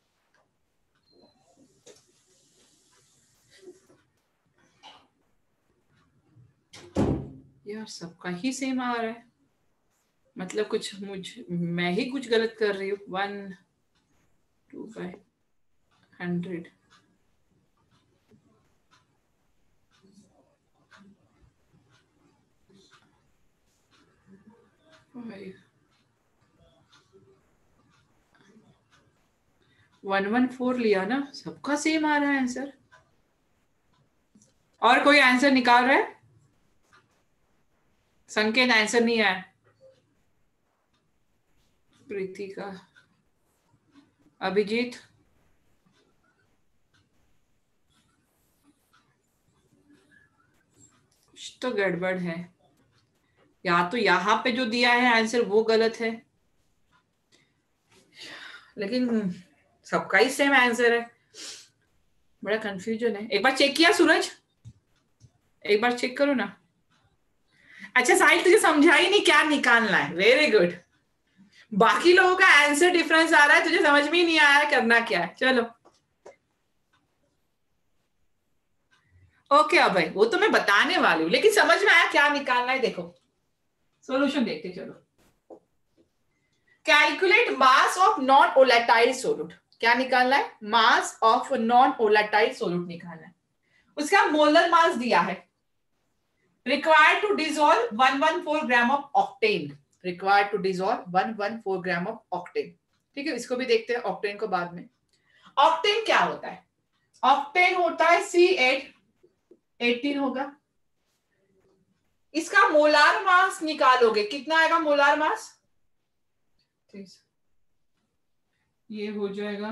Speaker 1: यार सबका ही सेम आ रहा है, मतलब कुछ मैं ही कुछ गलत कर रही हूँ। 1 2/100 114 लिया ना, सबका सेम आ रहा है आंसर। और कोई आंसर निकाल रहा है? संकेत आंसर नहीं आया प्रीति का। अभिजीत कुछ तो गड़बड़ है, या तो यहाँ पे जो दिया है आंसर वो गलत है, लेकिन सबका ही सेम आंसर है। बड़ा कंफ्यूजन है। एक बार चेक किया सूरज? एक बार चेक करो ना। अच्छा साहिल तुझे समझा ही नहीं क्या निकालना है, वेरी गुड। बाकी लोगों का आंसर डिफरेंस आ रहा है, तुझे समझ में ही नहीं आया करना क्या है। चलो ओके अभय, वो तो मैं बताने वाली हूँ, लेकिन समझ में आया क्या निकालना है। देखो सॉल्यूशन देखते चलो। Calculate mass of non volatile solute. क्या निकालना है? Mass of non volatile solute निकालना है। उसका मोलर मास दिया है, required to dissolve 114 gram of octane. required to dissolve 114 gram of octane. ठीक है, इसको भी देखते हैं ऑक्टेन को बाद में। ऑक्टेन क्या होता है? ऑक्टेन होता है C8 18 होगा। इसका मोलार मास निकालोगे, कितना आएगा मोलार मास? ये हो जाएगा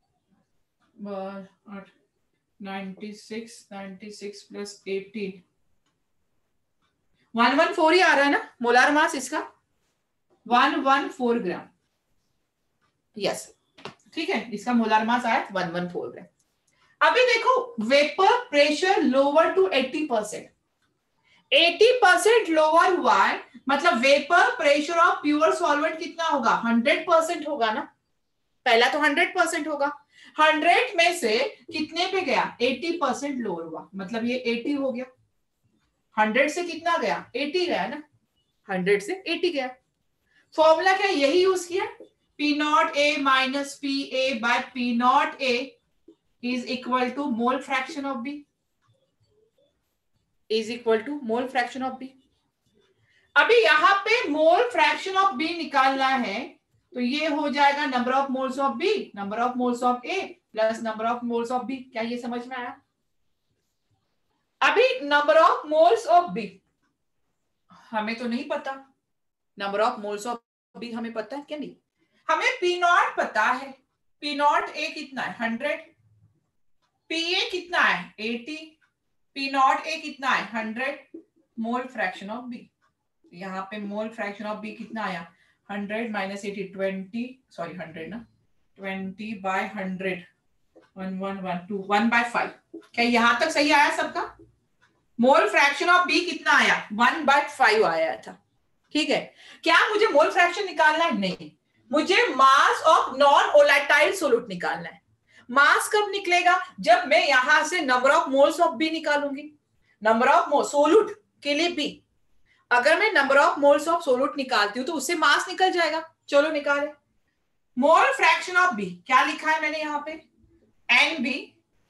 Speaker 1: 96 प्लस 18 114 ही आ रहा है ना मोलार मास इसका, 114 ग्राम। यस ठीक है, इसका मोलार मास आया 114 ग्राम। अभी देखो vapour pressure lower to 80%। 80% lower हुआ है, मतलब vapour pressure of pure solvent कितना होगा? 100% होगा ना। पहला तो 100% होगा। 100 में से कितने पे गया? 80% लोअर हुआ, मतलब ये 80 हो गया। 100 से कितना गया? 80 गया ना, 100 से 80 गया। फॉर्मूला क्या यही यूज किया? P not A minus PA by P not A is equal to mole fraction of B, is equal to mole fraction of B। अभी यहाँ पे मोल फ्रैक्शन ऑफ बी निकालना है, तो ये हो जाएगा number of moles of B, number of moles of A plus number of moles of B. क्या ये समझ में आया? अभी number of moles of B हमें तो नहीं पता, number of moles of B हमें पता है क्या? नहीं, हमें पी नॉट पता है। पी नॉट ए कितना है? 100। पी ए कितना है? 80। पी नॉट ए कितना है? 100। मोल फ्रैक्शन ऑफ बी, यहाँ पे मोल फ्रैक्शन ऑफ बी कितना आया? 100 माइनस 80 20, सॉरी 100 ना, 20 बाय 100 1112 1/5। क्या यहाँ तक सही आया सबका? मोल फ्रैक्शन ऑफ बी कितना आया? 1/5 आया था। ठीक है, क्या मुझे मोल फ्रैक्शन निकालना है? नहीं, मुझे mass of non volatile solute निकालना है। मास कब निकलेगा? जब मैं यहां से number of moles of B निकालूंगी। नंबर ऑफ मोल सोल्यूट के लिए बी, अगर मैं number of moles of solute निकालती हूँ तो उससे मास निकल जाएगा। चलो निकाले। मोल फ्रैक्शन ऑफ बी क्या लिखा है मैंने यहाँ पे? N B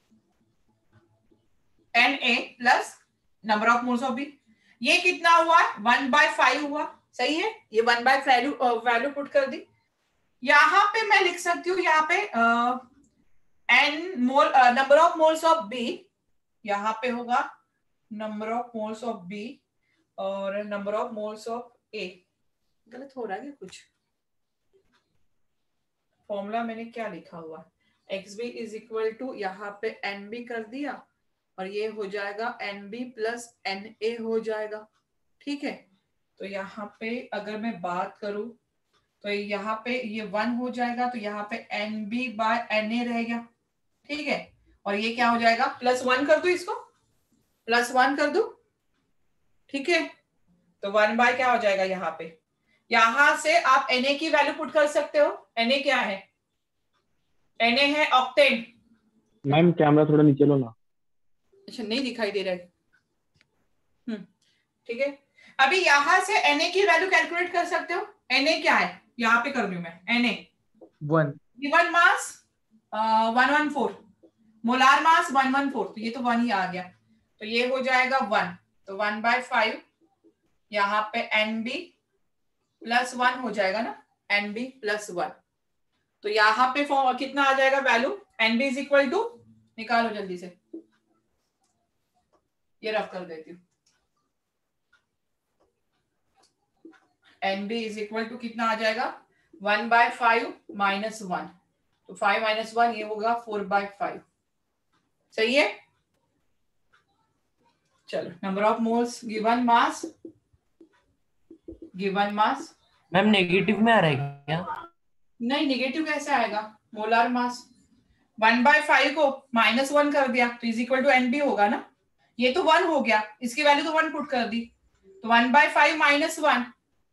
Speaker 1: N A plus number of moles of B. ये कितना हुआ? 1/5 हुआ। सही है, ये 1/5 वैल्यू पुट कर दी। यहाँ पे मैं लिख सकती हूँ, यहाँ पे N mole number of moles of B, यहाँ पे होगा number of moles of B और number of moles of A. गलत हो रहा है क्या कुछ? फॉर्मूला मैंने क्या लिखा हुआ? XB इज इक्वल टू यहाँ पे NB कर दिया और ये हो जाएगा NB प्लस NA हो जाएगा। ठीक है, तो यहाँ पे अगर मैं बात करूं तो यहाँ पे ये 1 हो जाएगा, तो यहाँ पे NB बाय NA रहेगा। ठीक है, और ये क्या हो जाएगा, +1 कर दो, इसको +1 कर दो। ठीक है, तो 1 बाय क्या हो जाएगा, यहाँ पे यहां से आप Na की वैल्यू पुट कर सकते हो। Na क्या है, Na है ऑक्टेन।
Speaker 3: मैम कैमरा थोड़ा नीचे लो ना।
Speaker 1: अच्छा, नहीं दिखाई दे रहा है। ठीक है, अभी यहां से Na की वैल्यू कैलकुलेट कर सकते हो। Na क्या है, यहाँ पे कर रही हूं मैं। Na
Speaker 4: 1
Speaker 1: given mass 114, molar mass 114, तो ये तो 1 ही आ गया, तो ये हो जाएगा 1, तो 1/5 यहाँ पे NB प्लस 1 हो जाएगा ना, NB प्लस 1, तो यहाँ पे कितना आ जाएगा value, NB is equal to, निकालो जल्दी से, ये रफ कर देती हूँ। NB इज इक्वल टू कितना आ जाएगा, 1/5 माइनस 1, तो 5 माइनस 1 ये होगा 4/5। सही है, चलो number of moles given mass, given mass.
Speaker 2: Ma'am negative में आ रहा है क्या?
Speaker 1: नहीं, नेगेटिव कैसे आएगा, मोलार मास 1/5 को -1 कर दिया तो इज इक्वल टू NB होगा ना, ये तो 1 हो गया, इसकी वैल्यू तो 1 पुट कर दी, तो 1/5 माइनस 1,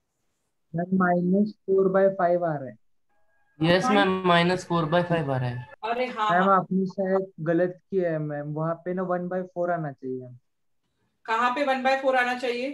Speaker 4: -4/5 आ रहा है।
Speaker 2: यस मैम, -4/5 आ रहा है।
Speaker 1: अरे हाँ
Speaker 4: मैम
Speaker 1: हाँ,
Speaker 4: आपने शायद गलत किया है मैम, वहाँ पे ना 1/4 आना चाहिए।
Speaker 1: कहाँ पे 1/4 आना चाहिए,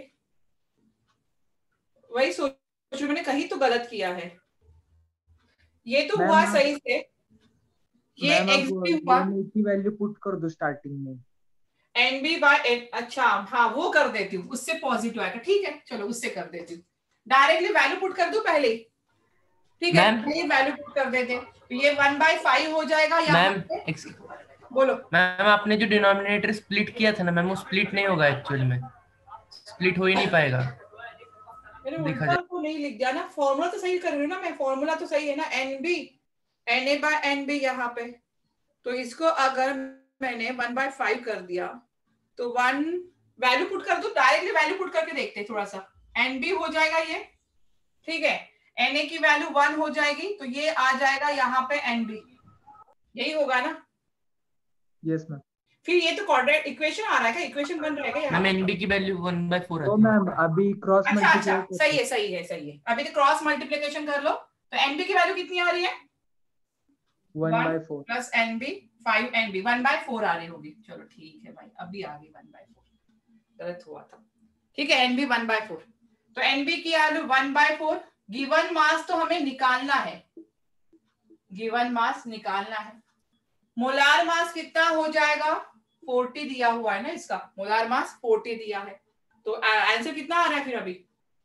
Speaker 1: वही सोचो, मैंने कहीं तो गलत किया है, ये तो
Speaker 4: मैम
Speaker 1: हुआ
Speaker 4: आप
Speaker 1: सही से, ये
Speaker 4: मैम आप
Speaker 1: XB हुआ,
Speaker 4: Na की वैल्यू पुट कर दो स्टार्टिंग में।
Speaker 1: NB बाय, अच्छा हाँ वो कर देती हूँ, उससे पॉजिटिव आएगा। ठीक है, चलो उससे कर देती हूँ, डायरेक्टली वैल्यू पुट कर दूं पहले ही। ठीक है,
Speaker 2: मैम
Speaker 1: पहले वैल्यू पुट कर देते, तो ये 1/5 हो जाएगा यहाँ
Speaker 2: मैम
Speaker 1: पे। बोलो
Speaker 2: मैम, आपने जो डिनोमिनेटर स्प्लिट किया था ना मैम, वो स्प्लिट नहीं होगा एक्चुअली में, स्प्लिट हो ही नहीं पाएगा।
Speaker 1: मैंने
Speaker 2: देखा
Speaker 1: उल्टा तो नहीं लिख दिया ना, फॉर्मूला तो सही कर रही हूँ ना मैं, फॉर्मूला तो सही है ना, NB Na बाय NB यहाँ पे, तो इसको अगर मैंने 1/5 कर दिया तो 1 वैल्यू पुट कर दो, डायरेक्टली वैल्यू पुट करके देखते हैं थोड़ा सा, NB हो जाएगा ये। ठीक है, Na की वैल्यू 1 हो जाएगी, तो ये आ जाएगा यहाँ पे NB, यही होगा ना।
Speaker 4: Yes ma'am.
Speaker 1: फिर ये तो क्वाड्रेटिक इक्वेशन आ रहा है क्या, इक्वेशन बन रहा है क्या यहाँ
Speaker 2: मैम,
Speaker 1: पे?
Speaker 2: NB की वैल्यू 1/4
Speaker 4: तो
Speaker 2: आती है।
Speaker 4: मैम अभी क्रॉस
Speaker 1: अच्छा
Speaker 4: मल्टीप्लाई
Speaker 1: अच्छा, सही है सही है सही है, अभी तो क्रॉस मल्टीप्लिकेशन कर लो, तो NB की वैल्यू कितनी आ रही है,
Speaker 4: 1/4।
Speaker 1: प्लस NB 5NB 1/4 आ रही होगी। चलो ठीक है भाई, अभी आ गई 1/4, गलत हुआ था। ठीक है, NB 1/4, तो NB की वैल्यू 1/4, गिवन मास तो हमें निकालना है, गिवन मास निकालना है। मोलार मास कितना हो जाएगा, 40 दिया हुआ है ना इसका, मोलार मास 40 दिया है, तो आंसर कितना आ रहा है फिर अभी,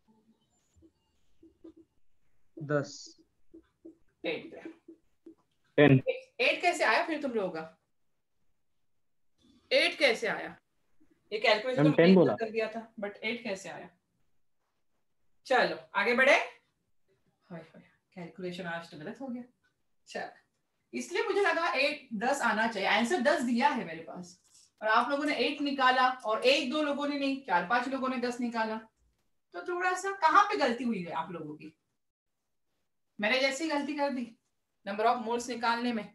Speaker 4: 10
Speaker 3: 10
Speaker 1: 8 कैसे आया फिर तुम लोगों का, 8 कैसे आया, ये कैलकुलेशन
Speaker 3: मैम
Speaker 1: तो
Speaker 3: 10
Speaker 1: मैंने
Speaker 3: बोला।
Speaker 1: कर दिया था, बट 8 कैसे आया। चलो आगे बढ़े, कैलकुलेशन आज तो गलत हो गया। चलो, इसलिए मुझे लगा 8 10 आना चाहिए, आंसर 10 दिया है मेरे पास, और आप लोगों ने 8 निकाला, और 1 2 लोगों ने नहीं, 4 5 लोगों ने 10 निकाला, तो थोड़ा सा कहाँ पे गलती हुई है आप लोगों की, मैंने जैसी गलती कर दी नंबर ऑफ मोल्स निकालने में।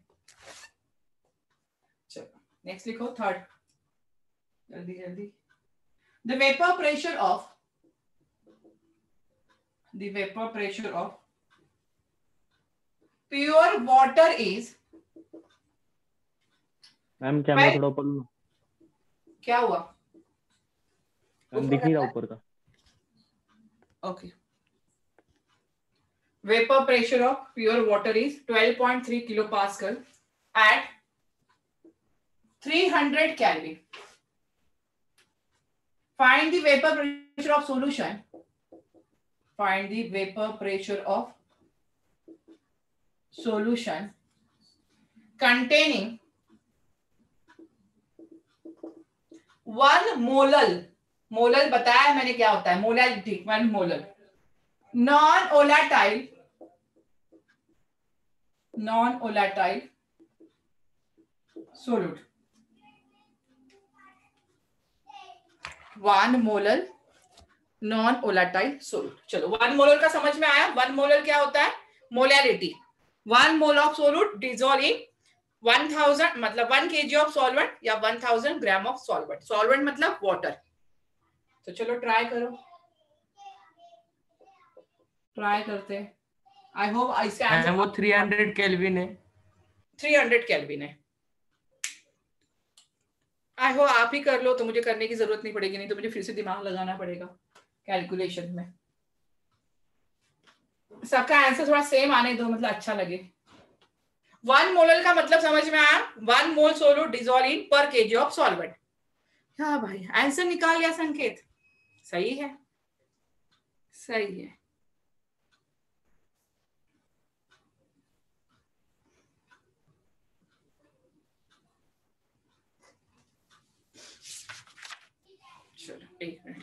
Speaker 1: चलो नेक्स्ट लिखो, थर्ड, जल्दी जल्दी। The vapour pressure of pure water is,
Speaker 3: ma'am camera थोड़ा ऊपर लो।
Speaker 1: क्या हुआ,
Speaker 3: मैम दिख नहीं रहा ऊपर का।
Speaker 1: Okay, vapor pressure of pure water is 12.3 kilopascal at 300 Kelvin. Find the vapor pressure of solution. Find the vapor pressure of solution containing 1 molal, molal बताया मैंने क्या होता है, molality 1 molal, non volatile solute 1 molar non volatile solute. चलो 1 molar का समझ में आया। 1 मोलर क्या होता है? Molarity. 1 mole of solute dissolve in 1000 मतलब 1 kg ऑफ सॉल्वेंट या 1000 ग्राम ऑफ सॉल्वेंट। सॉल्वेंट मतलब वाटर। तो चलो ट्राई करो, ट्राई करते हैं। आई होप इसका आंसर
Speaker 2: वो 300 केल्विन है।
Speaker 1: 300 केल्विन है। आई होप आप ही कर लो तो मुझे करने की जरूरत नहीं पड़ेगी, नहीं तो मुझे फिर से दिमाग लगाना पड़ेगा कैलकुलेशन में। सबका आंसर थोड़ा सेम आने दो, मतलब अच्छा लगे। 1 मोलर का मतलब समझ में आया? 1 मोल सोल्यूट डिसॉल्व इन पर केजी ऑफ सॉल्वेंट। हाँ भाई, आंसर निकाल लिया संकेत। सही है, सही है। चलो एक मिनट।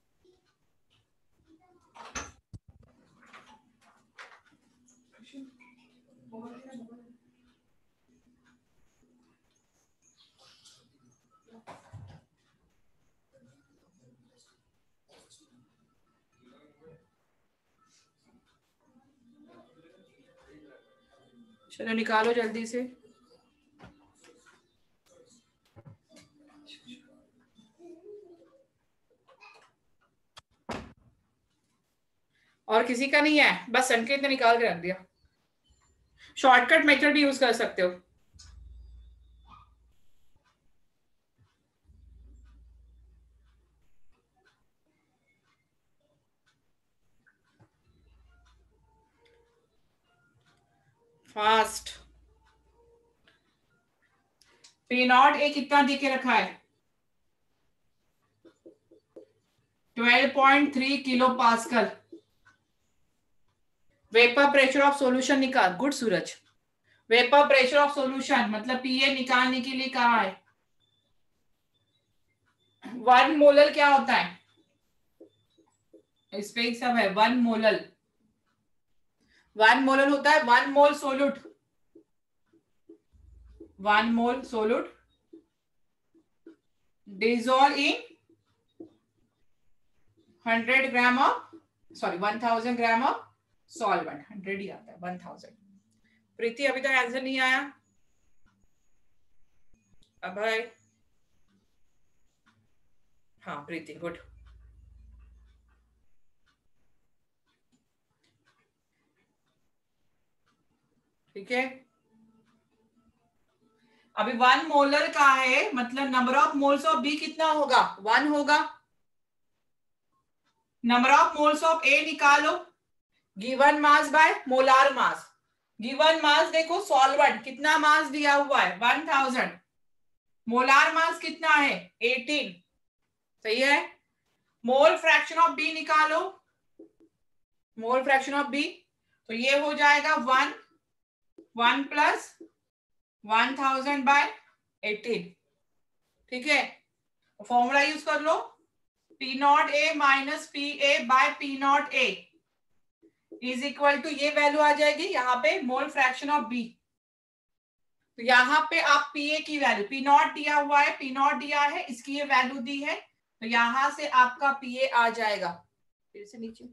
Speaker 1: चलो निकालो जल्दी से। और किसी का नहीं है? बस संकेत ने निकाल के रख दिया। शॉर्टकट मेथड भी यूज कर सकते हो। फास्ट। पी नॉट ए कितना दे के रखा है? 12.3 kilo pascal. Vapour pressure of solution निकाल। Good Suraj. Vapour pressure of solution मतलब पीए निकालने के लिए कहा है। 1 मोलर क्या होता है? इस पे सब है। 1 मोलर, 1 मोलर होता है 1 mole solute. 1 mole solute dissolve in 100 gram of 1000 gram of solvent. 100 ही आता है, 1000। प्रीति अभी तक आंसर नहीं आया? अब है। हाँ प्रीति, गुड। ठीक है। अभी 1 मोलर का है, मतलब number of moles of B कितना होगा? 1 होगा। Number of moles of A निकालो। Given mass by molar mass. Given mass देखो, सॉल्वेंट कितना मास दिया हुआ है? 1000। मोलार मास कितना है? 18। सही है। मोल फ्रैक्शन ऑफ बी निकालो। मोल फ्रैक्शन ऑफ बी तो ये हो जाएगा 1 प्लस 1000 बाय 18। ठीक है, फॉर्मूला यूज कर लो। P not A minus P A by P not A is equal to, ये वैल्यू आ जाएगी यहाँ पे मोल फ्रैक्शन ऑफ बी। तो यहाँ पे आप पी ए की वैल्यू, पी नॉट दिया हुआ है, पी नॉट दिया है, इसकी ये वैल्यू दी है, तो यहां से आपका पी ए आ जाएगा। फिर से नीचे,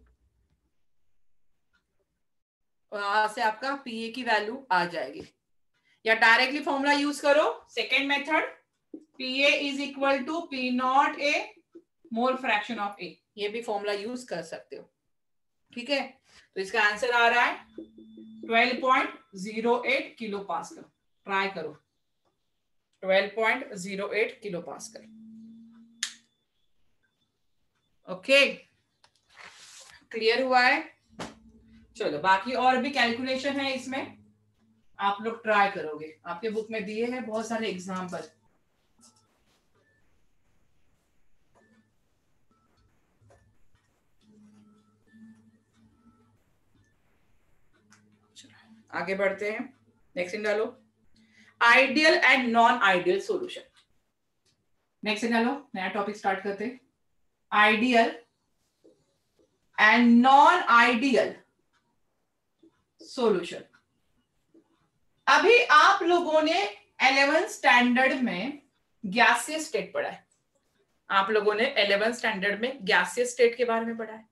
Speaker 1: वहां से आपका पी ए की वैल्यू आ जाएगी। या डायरेक्टली फॉर्मूला यूज करो, second method, P A is equal to P not A mole fraction of A. ये भी फॉर्मूला यूज कर सकते हो। ठीक है, तो इसका आंसर आ रहा है 12.08 किलो पास्कल। ट्राई करो, 12.08 किलो पास्कल। ओके, क्लियर हुआ है? चलो बाकी और भी कैलकुलेशन है इसमें, आप लोग ट्राई करोगे। आपके बुक में दिए हैं बहुत सारे एग्जाम्पल। आगे बढ़ते हैं, नेक्स्ट डालो, ideal and non ideal solution. Next डालो, नया टॉपिक स्टार्ट करते हैं। Ideal and non ideal solution. अभी आप लोगों ने 11th स्टैंडर्ड में गैसियस स्टेट पढ़ा है। आप लोगों ने 11th स्टैंडर्ड में गैसियस स्टेट के बारे में पढ़ा है।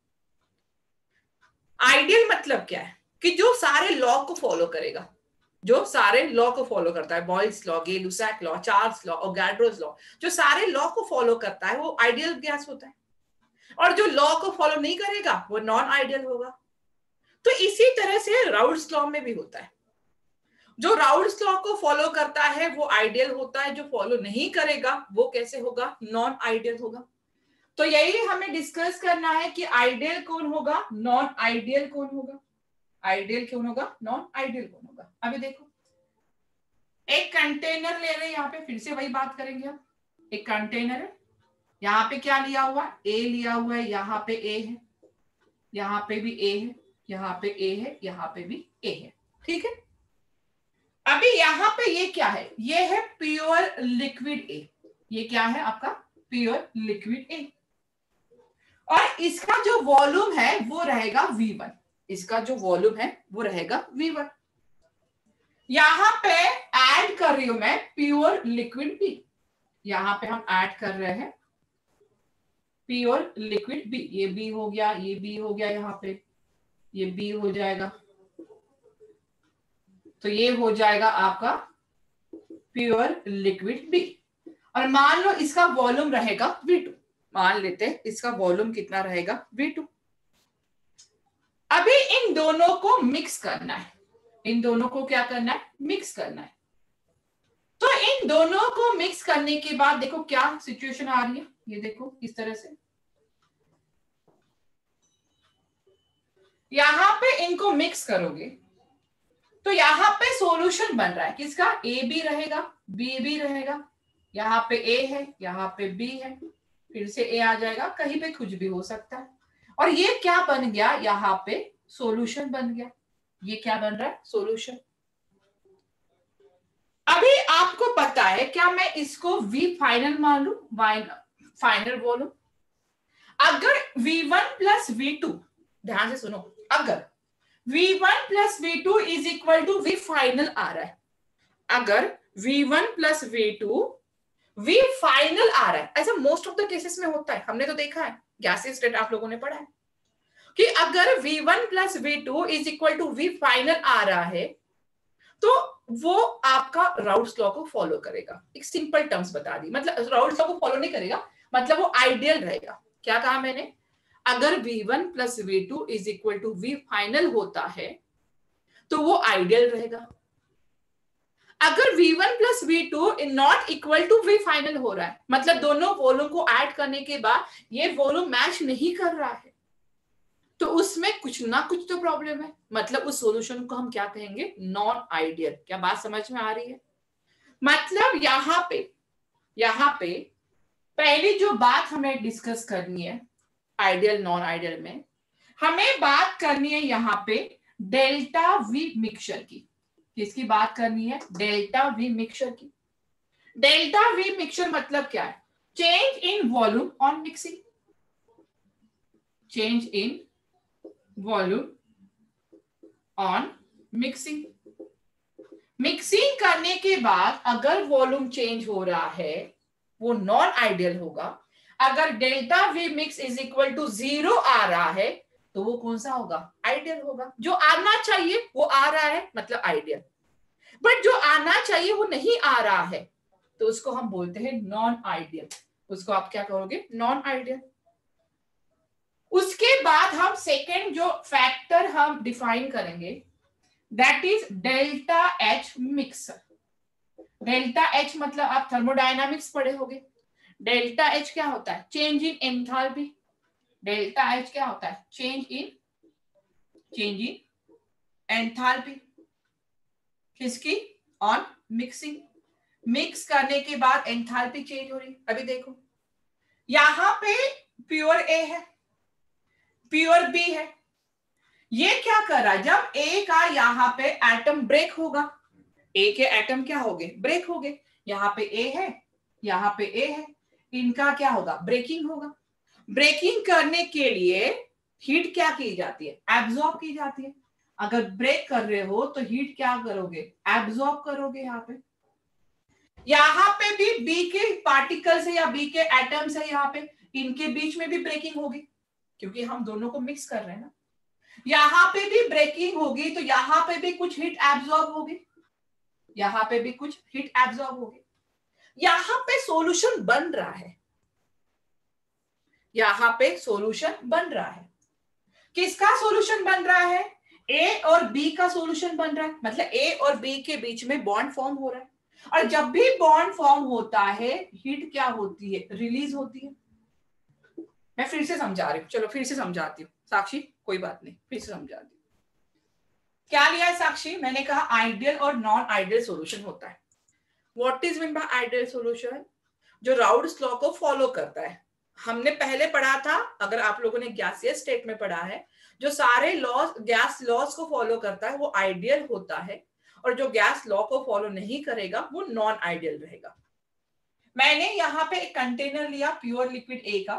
Speaker 1: आइडियल मतलब क्या है कि जो सारे लॉ को फॉलो करेगा, जो सारे लॉ को फॉलो करता है, Boyle's law, Gay Lussac law, Charles law और गैड्रोस लॉ, जो सारे लॉ को फॉलो करता है वो आइडियल गैस होता है। और जो लॉ को फॉलो नहीं करेगा वो नॉन आइडियल होगा। तो इसी तरह से राउल्ट्स लॉ में भी होता है। जो राउल्ट्स लॉ को फॉलो करता है वो आइडियल होता है, जो फॉलो नहीं करेगा वो कैसे होगा? नॉन आइडियल होगा। तो यही हमें डिस्कस करना है कि आइडियल कौन होगा, नॉन आइडियल कौन होगा। आइडियल कौन होगा, नॉन आइडियल कौन होगा। अभी देखो, एक कंटेनर ले रहे हैं, यहाँ पे फिर से वही बात करेंगे हम। एक कंटेनर है, यहाँ पे क्या लिया हुआ? ए लिया हुआ है, यहाँ पे ए है, यहाँ पे भी ए है, यहाँ पे ए है, यहाँ पे भी ए है, ठीक है। अभी यहाँ पे ये क्या है? ये है प्योर लिक्विड ए। ये क्या है आपका? Pure liquid A. और इसका जो वॉल्यूम है वो रहेगा V1। इसका जो वॉल्यूम है वो रहेगा V1। यहां पे ऐड कर रही हूं मैं प्योर लिक्विड बी। यहां पे हम ऐड कर रहे हैं प्योर लिक्विड बी। ये बी हो गया, ये बी हो गया, यहाँ पे ये बी हो जाएगा, तो ये हो जाएगा आपका प्योर लिक्विड बी। और मान लो इसका वॉल्यूम रहेगा V2। मान लेते हैं इसका वॉल्यूम कितना रहेगा? V2। अभी इन दोनों को मिक्स करना है। इन दोनों को क्या करना है? मिक्स करना है। तो इन दोनों को मिक्स करने के बाद देखो क्या सिचुएशन आ रही है। ये देखो इस तरह से, यहां पे इनको मिक्स करोगे तो यहां पे सॉल्यूशन बन रहा है किसका? ए बी रहेगा, बी भी रहेगा, यहाँ पे ए है, यहाँ पे बी है, फिर से ए आ जाएगा, कहीं पे कुछ भी हो सकता है। और ये क्या बन गया? यहाँ पे सॉल्यूशन बन गया। ये क्या बन रहा है? सॉल्यूशन। अभी आपको पता है क्या मैं इसको V फाइनल मान लू, फाइनल वॉल्यूम। अगर V1 प्लस V2, ध्यान से सुनो, अगर V1 plus V2 is equal to V final आ रहा है, अगर V1 plus V2 V final आ रहा है, ऐसा मोस्ट ऑफ द केसेस में होता है। हमने तो देखा है, गैसियस स्टेट आप लोगों ने पढ़ा है कि अगर V1 plus V2 is equal to V final आ रहा है तो वो आपका राउल्ट्स लॉ को फॉलो करेगा। एक सिंपल टर्म्स बता दी, मतलब राउल्ट्स लॉ को फॉलो नहीं करेगा, मतलब वो आइडियल रहेगा। क्या कहा मैंने? अगर V1 plus V2 is equal to V final होता है तो वो आइडियल रहेगा। अगर V1 plus V2 not equal to V final हो रहा है, मतलब दोनों वॉल्यूम को ऐड करने के बाद ये वॉल्यूम मैच नहीं कर रहा है, तो उसमें कुछ ना कुछ तो प्रॉब्लम है, मतलब उस सॉल्यूशन को हम क्या कहेंगे? Non ideal. क्या बात समझ में आ रही है? मतलब यहाँ पे पहली जो बात हमें डिस्कस करनी है आइडियल नॉन आइडियल में, हमें बात करनी है यहाँ पे डेल्टा वी मिक्सचर की। किसकी बात करनी है? डेल्टा वी मिक्सचर की। डेल्टा वी मिक्सचर मतलब क्या है? Change in volume on mixing. Change in volume on mixing. Mixing करने के बाद अगर वॉल्यूम चेंज हो रहा है वो नॉन आइडियल होगा। अगर delta V mix is equal to 0 आ रहा है तो वो कौन सा होगा? आइडियल होगा। जो आना चाहिए वो आ रहा है, मतलब आइडियल। बट जो आना चाहिए वो नहीं आ रहा है तो उसको हम बोलते हैं नॉन आइडियल। उसको आप क्या कहोगे? Non ideal. उसके बाद हम सेकेंड जो फैक्टर हम डिफाइन करेंगे that is delta H mixer. Delta H मतलब आप थर्मोडायनामिक्स पढ़े होंगे। डेल्टा एच क्या होता है? Change in enthalpy. Delta H क्या होता है? Change in enthalpy. किसकी? On mixing. मिक्स करने के बाद एंथैल्पी चेंज हो रही। अभी देखो यहां पे प्योर ए है, प्योर बी है। ये क्या कर रहा है? जब ए का यहाँ पे एटम ब्रेक होगा, ए के एटम क्या हो गए? ब्रेक हो गए। यहाँ पे ए है, यहाँ पे ए है, इनका क्या होगा? ब्रेकिंग होगा। ब्रेकिंग करने के लिए हीट क्या की जाती है? एब्जॉर्ब की जाती है। अगर ब्रेक कर रहे हो तो हीट क्या करोगे? एब्जॉर्ब करोगे यहाँ पे। यहाँ पे भी बी के पार्टिकल्स है या बी के एटम्स है, यहाँ पे इनके बीच में भी ब्रेकिंग होगी क्योंकि हम दोनों को मिक्स कर रहे हैं ना। यहाँ पे भी ब्रेकिंग होगी तो यहाँ पे भी कुछ हीट एब्जॉर्ब होगी, यहाँ पे भी कुछ हीट एब्जॉर्ब होगी। यहाँ पे सॉल्यूशन बन रहा है, यहाँ पे सॉल्यूशन बन रहा है। किसका सॉल्यूशन बन रहा है? ए और बी का सॉल्यूशन बन रहा है, मतलब ए और बी के बीच में बॉन्ड फॉर्म हो रहा है। और जब भी बॉन्ड फॉर्म होता है हीट क्या होती है? रिलीज होती है। मैं फिर से समझा रही हूँ, चलो फिर से समझाती हूँ साक्षी, कोई बात नहीं, फिर से समझाती हूँ। क्या लिया है साक्षी? मैंने कहा आइडियल और नॉन आइडियल सॉल्यूशन होता है। What is mean by ideal solution? जो राउल्ट्स लॉ को फॉलो करता है। हमने पहले पढ़ा था, अगर आप लोगों ने गैसियस स्टेट में पढ़ा है, जो सारे लॉज गैस लॉज को फॉलो करता है वो आइडियल होता है, और जो गैस लॉ को फॉलो नहीं करेगा वो नॉन आइडियल रहेगा। मैंने यहाँ पे एक कंटेनर लिया प्योर लिक्विड ए का,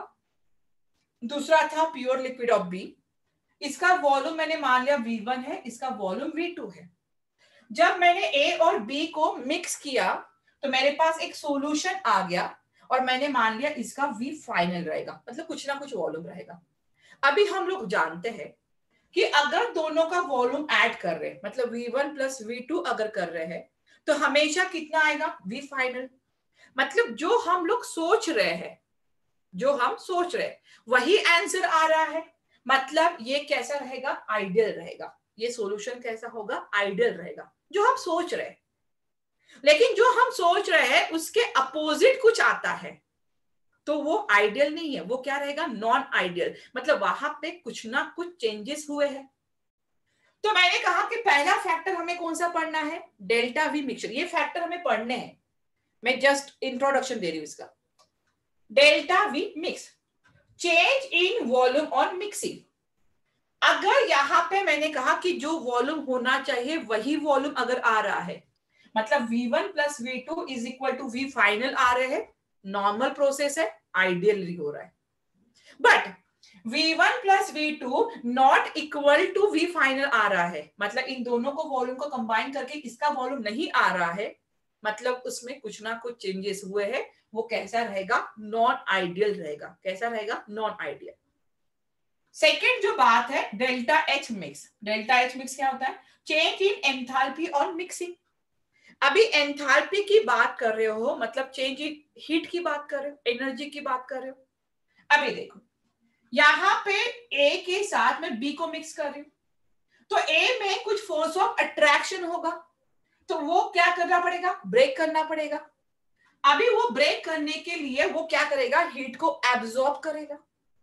Speaker 1: दूसरा था प्योर लिक्विड ऑफ बी। इसका वॉल्यूम मैंने मान लिया V1 है, इसका वॉल्यूम V2 है। जब मैंने A और B को मिक्स किया तो मेरे पास एक सॉल्यूशन आ गया और मैंने मान लिया इसका V फाइनल रहेगा, मतलब कुछ ना कुछ वॉल्यूम रहेगा। अभी हम लोग जानते हैं कि अगर दोनों का वॉल्यूम ऐड कर रहे हैं, मतलब V1 प्लस V2 अगर कर रहे हैं तो हमेशा कितना आएगा? V final. मतलब जो हम लोग सोच रहे हैं, जो हम सोच रहे हैं वही आंसर आ रहा है। मतलब ये कैसा रहेगा? आइडियल रहेगा। ये सॉल्यूशन कैसा होगा? आइडियल रहेगा, जो हम सोच रहे हैं। लेकिन जो हम सोच रहे हैं उसके अपोजिट कुछ आता है तो वो आइडियल नहीं है, वो क्या रहेगा? Non ideal. मतलब वहां पे कुछ ना कुछ चेंजेस हुए हैं। तो मैंने कहा कि पहला फैक्टर हमें कौन सा पढ़ना है? Delta V mixture. ये फैक्टर हमें पढ़ने हैं, मैं जस्ट इंट्रोडक्शन दे रही हूं इसका। Delta V mix, change in volume on mixing. अगर यहां पे मैंने कहा कि जो वॉल्यूम होना चाहिए वही वॉल्यूम अगर आ रहा है, मतलब V1 plus V2 is equal to V final आ रहे हैं, नॉर्मल प्रोसेस है, आइडियली हो रहा है। But V1 plus V2 not equal to V final आ रहा है, मतलब इन दोनों को वॉल्यूम को कंबाइन करके इसका वॉल्यूम नहीं आ रहा है, मतलब उसमें कुछ ना कुछ चेंजेस हुए हैं। वो कैसा रहेगा? नॉन आइडियल रहेगा। कैसा रहेगा? Non ideal. सेकेंड जो बात है delta H mix. Delta H mix क्या होता है? Change in enthalpy on mixing. अभी एंथैल्पी की बात कर रहे हो, मतलब चेंज इन हीट की बात कर रहे हो, एनर्जी की बात कर रहे हो। अभी देखो यहां पे ए के साथ मैं बी को मिक्स कर रही हूं तो ए में कुछ फोर्स ऑफ अट्रैक्शन होगा, तो वो क्या करना पड़ेगा? ब्रेक करना पड़ेगा। अभी वो ब्रेक करने के लिए वो क्या करेगा? हीट को एब्जॉर्ब करेगा।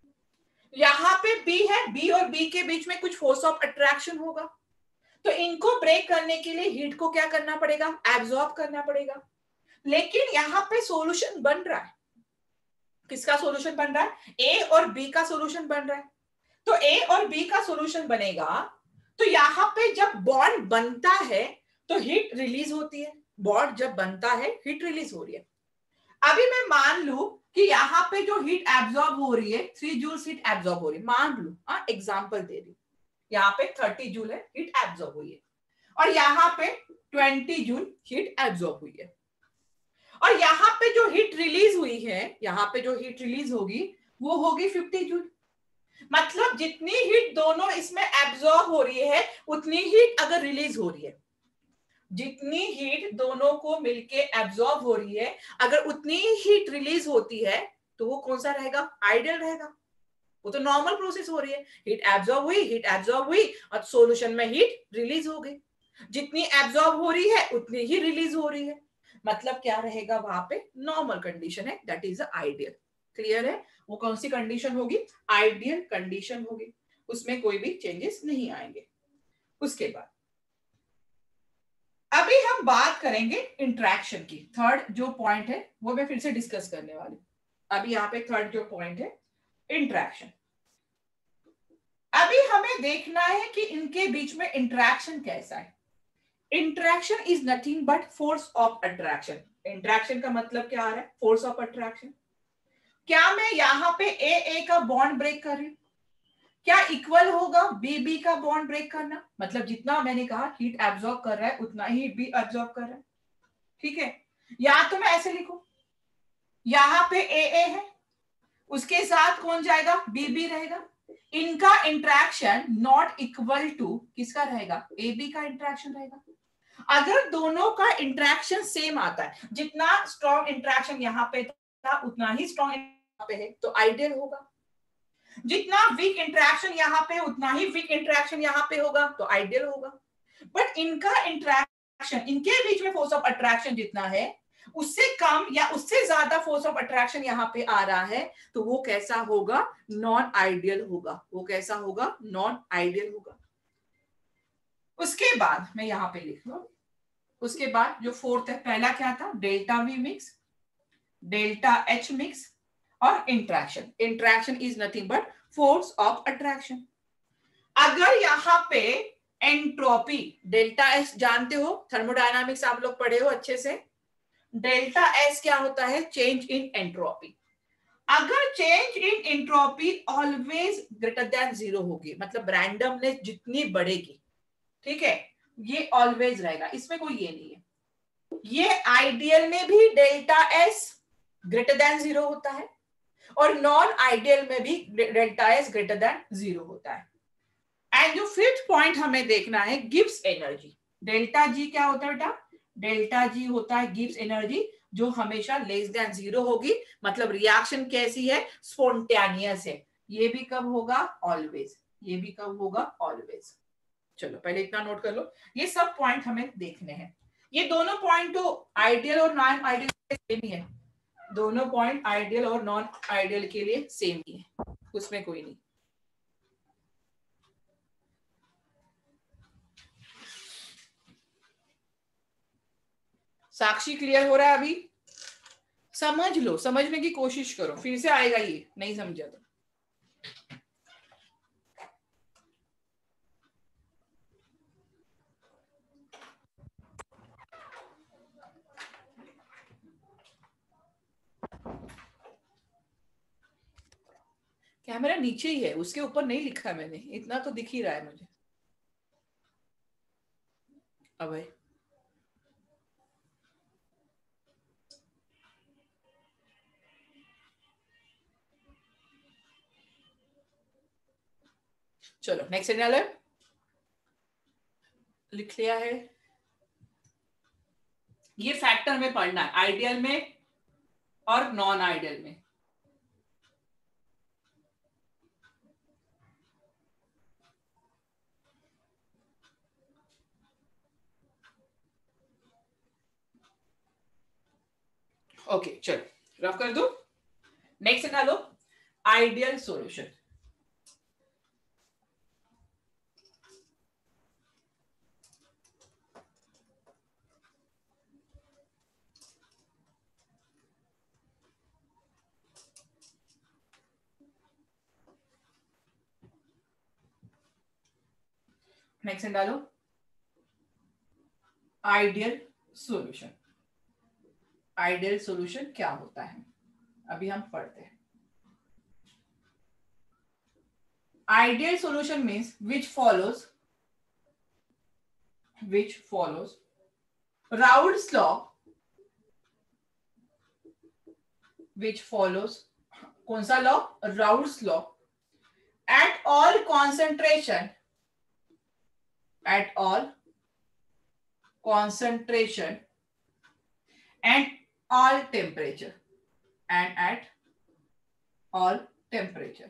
Speaker 1: यहां पे बी है, बी और बी के बीच में कुछ फोर्स ऑफ अट्रैक्शन होगा, तो इनको ब्रेक करने के लिए हीट को क्या करना पड़ेगा? एब्जॉर्ब करना पड़ेगा। लेकिन यहां पे सॉल्यूशन बन रहा है। किसका सॉल्यूशन बन रहा है? ए और बी का सॉल्यूशन बन रहा है। तो ए और बी का सॉल्यूशन बनेगा तो यहां पे जब बॉन्ड बनता है तो हीट रिलीज होती है। बॉन्ड जब बनता है हीट रिलीज हो रही है। अभी मैं मान लू कि यहाँ पे जो हीट एब्जॉर्ब हो रही है 3 जूल्स हीट एब्जॉर्ब हो रही है, मान लू, एग्जांपल दे रही हूँ। यहाँ पे 30 जूल है हीट एब्जॉर्ब हुई है और यहाँ पे 20 जूल हीट एब्जॉर्ब हुई है। और यहाँ पे जो हीट रिलीज हुई है, यहाँ पे जो हीट रिलीज होगी वो होगी 50 जूल। मतलब जितनी हीट दोनों इसमें एब्जॉर्ब हो रही है उतनी हीट अगर रिलीज हो रही है, जितनी हीट दोनों को मिलके एब्जॉर्ब हो रही है अगर उतनी हीट रिलीज होती है तो वो कौन सा रहेगा? आइडियल रहेगा। वो तो नॉर्मल प्रोसेस हो रही है, हीट एब्जॉर्ब हुई और सॉल्यूशन में हीट रिलीज हो गई। जितनी एब्जॉर्ब हो रही है उतनी ही रिलीज हो रही है, मतलब क्या रहेगा? वहां पे नॉर्मल कंडीशन है, दैट इज आइडियल। क्लियर है? वो कौन सी कंडीशन होगी? आइडियल कंडीशन होगी, उसमें कोई भी चेंजेस नहीं आएंगे। उसके बाद अभी हम बात करेंगे इंट्रैक्शन की। थर्ड जो पॉइंट है वो मैं फिर से डिस्कस करने वाली। अभी यहाँ पे थर्ड जो पॉइंट है इंट्रैक्शन। अभी हमें देखना है कि इनके बीच में इंट्रैक्शन कैसा है। Interaction is nothing but force of attraction. Interaction का मतलब क्या आ रहा है? Force of attraction. क्या मैं यहाँ पे ए का बॉन्ड ब्रेक कर रही हूँ? क्या इक्वल होगा बी का बॉन्ड ब्रेक करना? मतलब जितना मैंने कहा हीट एब्जॉर्ब कर रहा है उतना ही बी एब्जॉर्ब कर रहा है, ठीक है। या तो मैं ऐसे लिखूं, यहां पे ए है, उसके साथ कौन जाएगा, बी रहेगा, इनका इंटरेक्शन नॉट इक्वल टू किसका रहेगा, ए बी का इंटरेक्शन रहेगा। अगर दोनों का इंटरेक्शन सेम आता है, जितना स्ट्रॉन्ग इंटरेक्शन यहाँ पे था उतना ही स्ट्रॉन्ग यहाँ पे है, तो आइडियल होगा। जितना वीक इंटरेक्शन यहाँ पे उतना ही वीक इंटरेक्शन यहाँ पे होगा, तो आइडियल होगा। बट इनका इंटरेक्शन, इनके बीच में फोर्स ऑफ अट्रैक्शन जितना है उससे कम या उससे ज्यादा फोर्स ऑफ अट्रैक्शन यहाँ पे आ रहा है, तो वो कैसा होगा, नॉन आइडियल होगा। वो कैसा होगा, नॉन आइडियल होगा। उसके बाद मैं यहाँ पे लिख लूं, उसके बाद जो फोर्थ है, पहला क्या था, delta V mix, delta H mix और interaction. Interaction is nothing but force of attraction. अगर यहाँ पे एंट्रोपी, डेल्टा एस जानते हो, थर्मोडायनामिक्स आप लोग पढ़े हो अच्छे से, डेल्टा एस क्या होता है, चेंज इन एंट्रोपी। अगर change in entropy always greater than 0 होगी, मतलब रैंडमनेस जितनी बढ़ेगी, ठीक है, ये ऑलवेज रहेगा, इसमें कोई ये नहीं है। ये आइडियल में भी डेल्टा एस ग्रेटर देन 0 होता है और नॉन आइडियल में भी डेल्टा एस ग्रेटर देन 0 होता है। एंड जो फिफ्थ पॉइंट हमें देखना है, गिव्स एनर्जी। डेल्टा जी क्या होता है बेटा, डेल्टा जी होता है गिव्स एनर्जी, जो हमेशा लेस देन 0 होगी, मतलब रिएक्शन कैसी है, स्पॉन्टेनियस है। ये भी कब होगा, ऑलवेज। ये भी कब होगा, ऑलवेज। चलो पहले इतना नोट कर लो, ये सब पॉइंट हमें देखने हैं। ये दोनों पॉइंट तो आइडियल और नॉन आइडियल सेम ही है, दोनों पॉइंट आइडियल और नॉन आइडियल के लिए सेम ही है, उसमें कोई नहीं। साक्षी क्लियर हो रहा है अभी? समझ लो, समझने की कोशिश करो, फिर से आएगा ये नहीं समझा तो। कैमरा नीचे ही है, उसके ऊपर नहीं लिखा मैंने, इतना तो दिख ही रहा है मुझे। अब है चलो नेक्स्ट सिग्नल लिख लिया है। ये फैक्टर में पढ़ना है, आइडियल में और नॉन आइडियल में। ओके चलो रफ कर दो। नेक्स्ट निकालो, आइडियल सॉल्यूशन। नेक्स्ट डालो, आइडियल सॉल्यूशन। आइडियल सॉल्यूशन क्या होता है, अभी हम पढ़ते हैं। Ideal solution means which follows Raoult's law, which follows कौन सा law, Raoult's law, at all concentration and all temperature and at all temperature।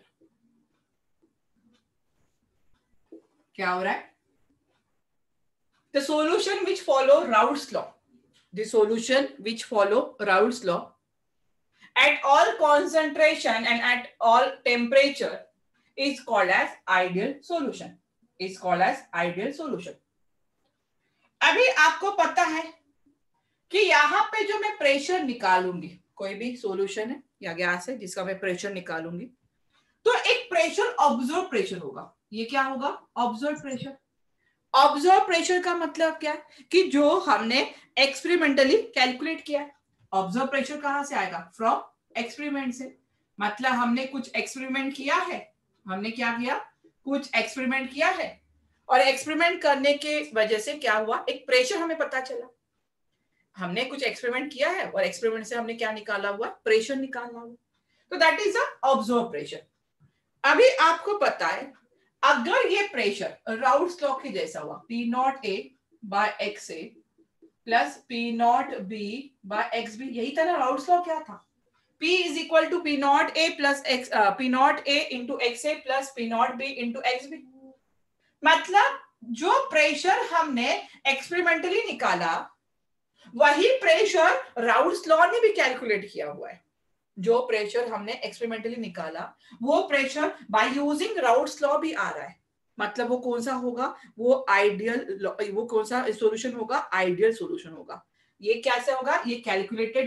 Speaker 1: क्या हो रहा है, the solution which follow Raoult's law, the solution which follow Raoult's law at all concentration and at all temperature is called as ideal solution, is called as ideal solution। अभी आपको पता है कि यहाँ पे जो मैं प्रेशर निकालूंगी, कोई भी सॉल्यूशन है या गैस है जिसका मैं प्रेशर निकालूंगी, तो एक प्रेशर ऑब्जर्व प्रेशर होगा। ये क्या होगा, ऑब्जर्व प्रेशर। ऑब्जर्व प्रेशर का मतलब क्या है कि जो हमने एक्सपेरिमेंटली कैलकुलेट किया है। ऑब्जर्व प्रेशर कहां से आएगा, फ्रॉम एक्सपेरिमेंट से। मतलब हमने कुछ एक्सपेरिमेंट किया है, हमने क्या किया, कुछ एक्सपेरिमेंट किया है और एक्सपेरिमेंट करने के वजह से क्या हुआ, एक प्रेशर हमें पता चला। हमने कुछ एक्सपेरिमेंट किया है और एक्सपेरिमेंट से हमने क्या निकाला हुआ, प्रेशर निकालना हुआ, तो that is a observe pressure. अभी आपको पता है अगर ये प्रेशर राउल्ट्स लॉ के जैसा हुआ, P not A by X A plus P naught B by X B, यही था ना राउल्ट्स लॉ, क्या था, P is equal to P not A plus X, P not A into X A plus P naught B into X B. मतलब जो pressure हमने experimentally निकाला वही प्रेशर राउल्ट्स लॉ ने भी कैलकुलेट किया हुआ है। जो प्रेशर हमने एक्सपेरिमेंटली निकाला वो pressure by using Raoult's law भी आ रहा है। मतलब वो कौन सा होगा, वो आइडियल, वो कौन सा सॉल्यूशन होगा, आइडियल सॉल्यूशन होगा। ये कैसे होगा, ये कैलकुलेटेड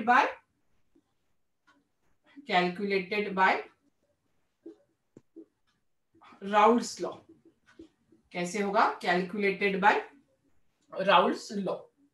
Speaker 1: बाय राउल्ट्स लॉ। कैसे होगा, कैलकुलेटेड बाय राउल्ट्स लॉ।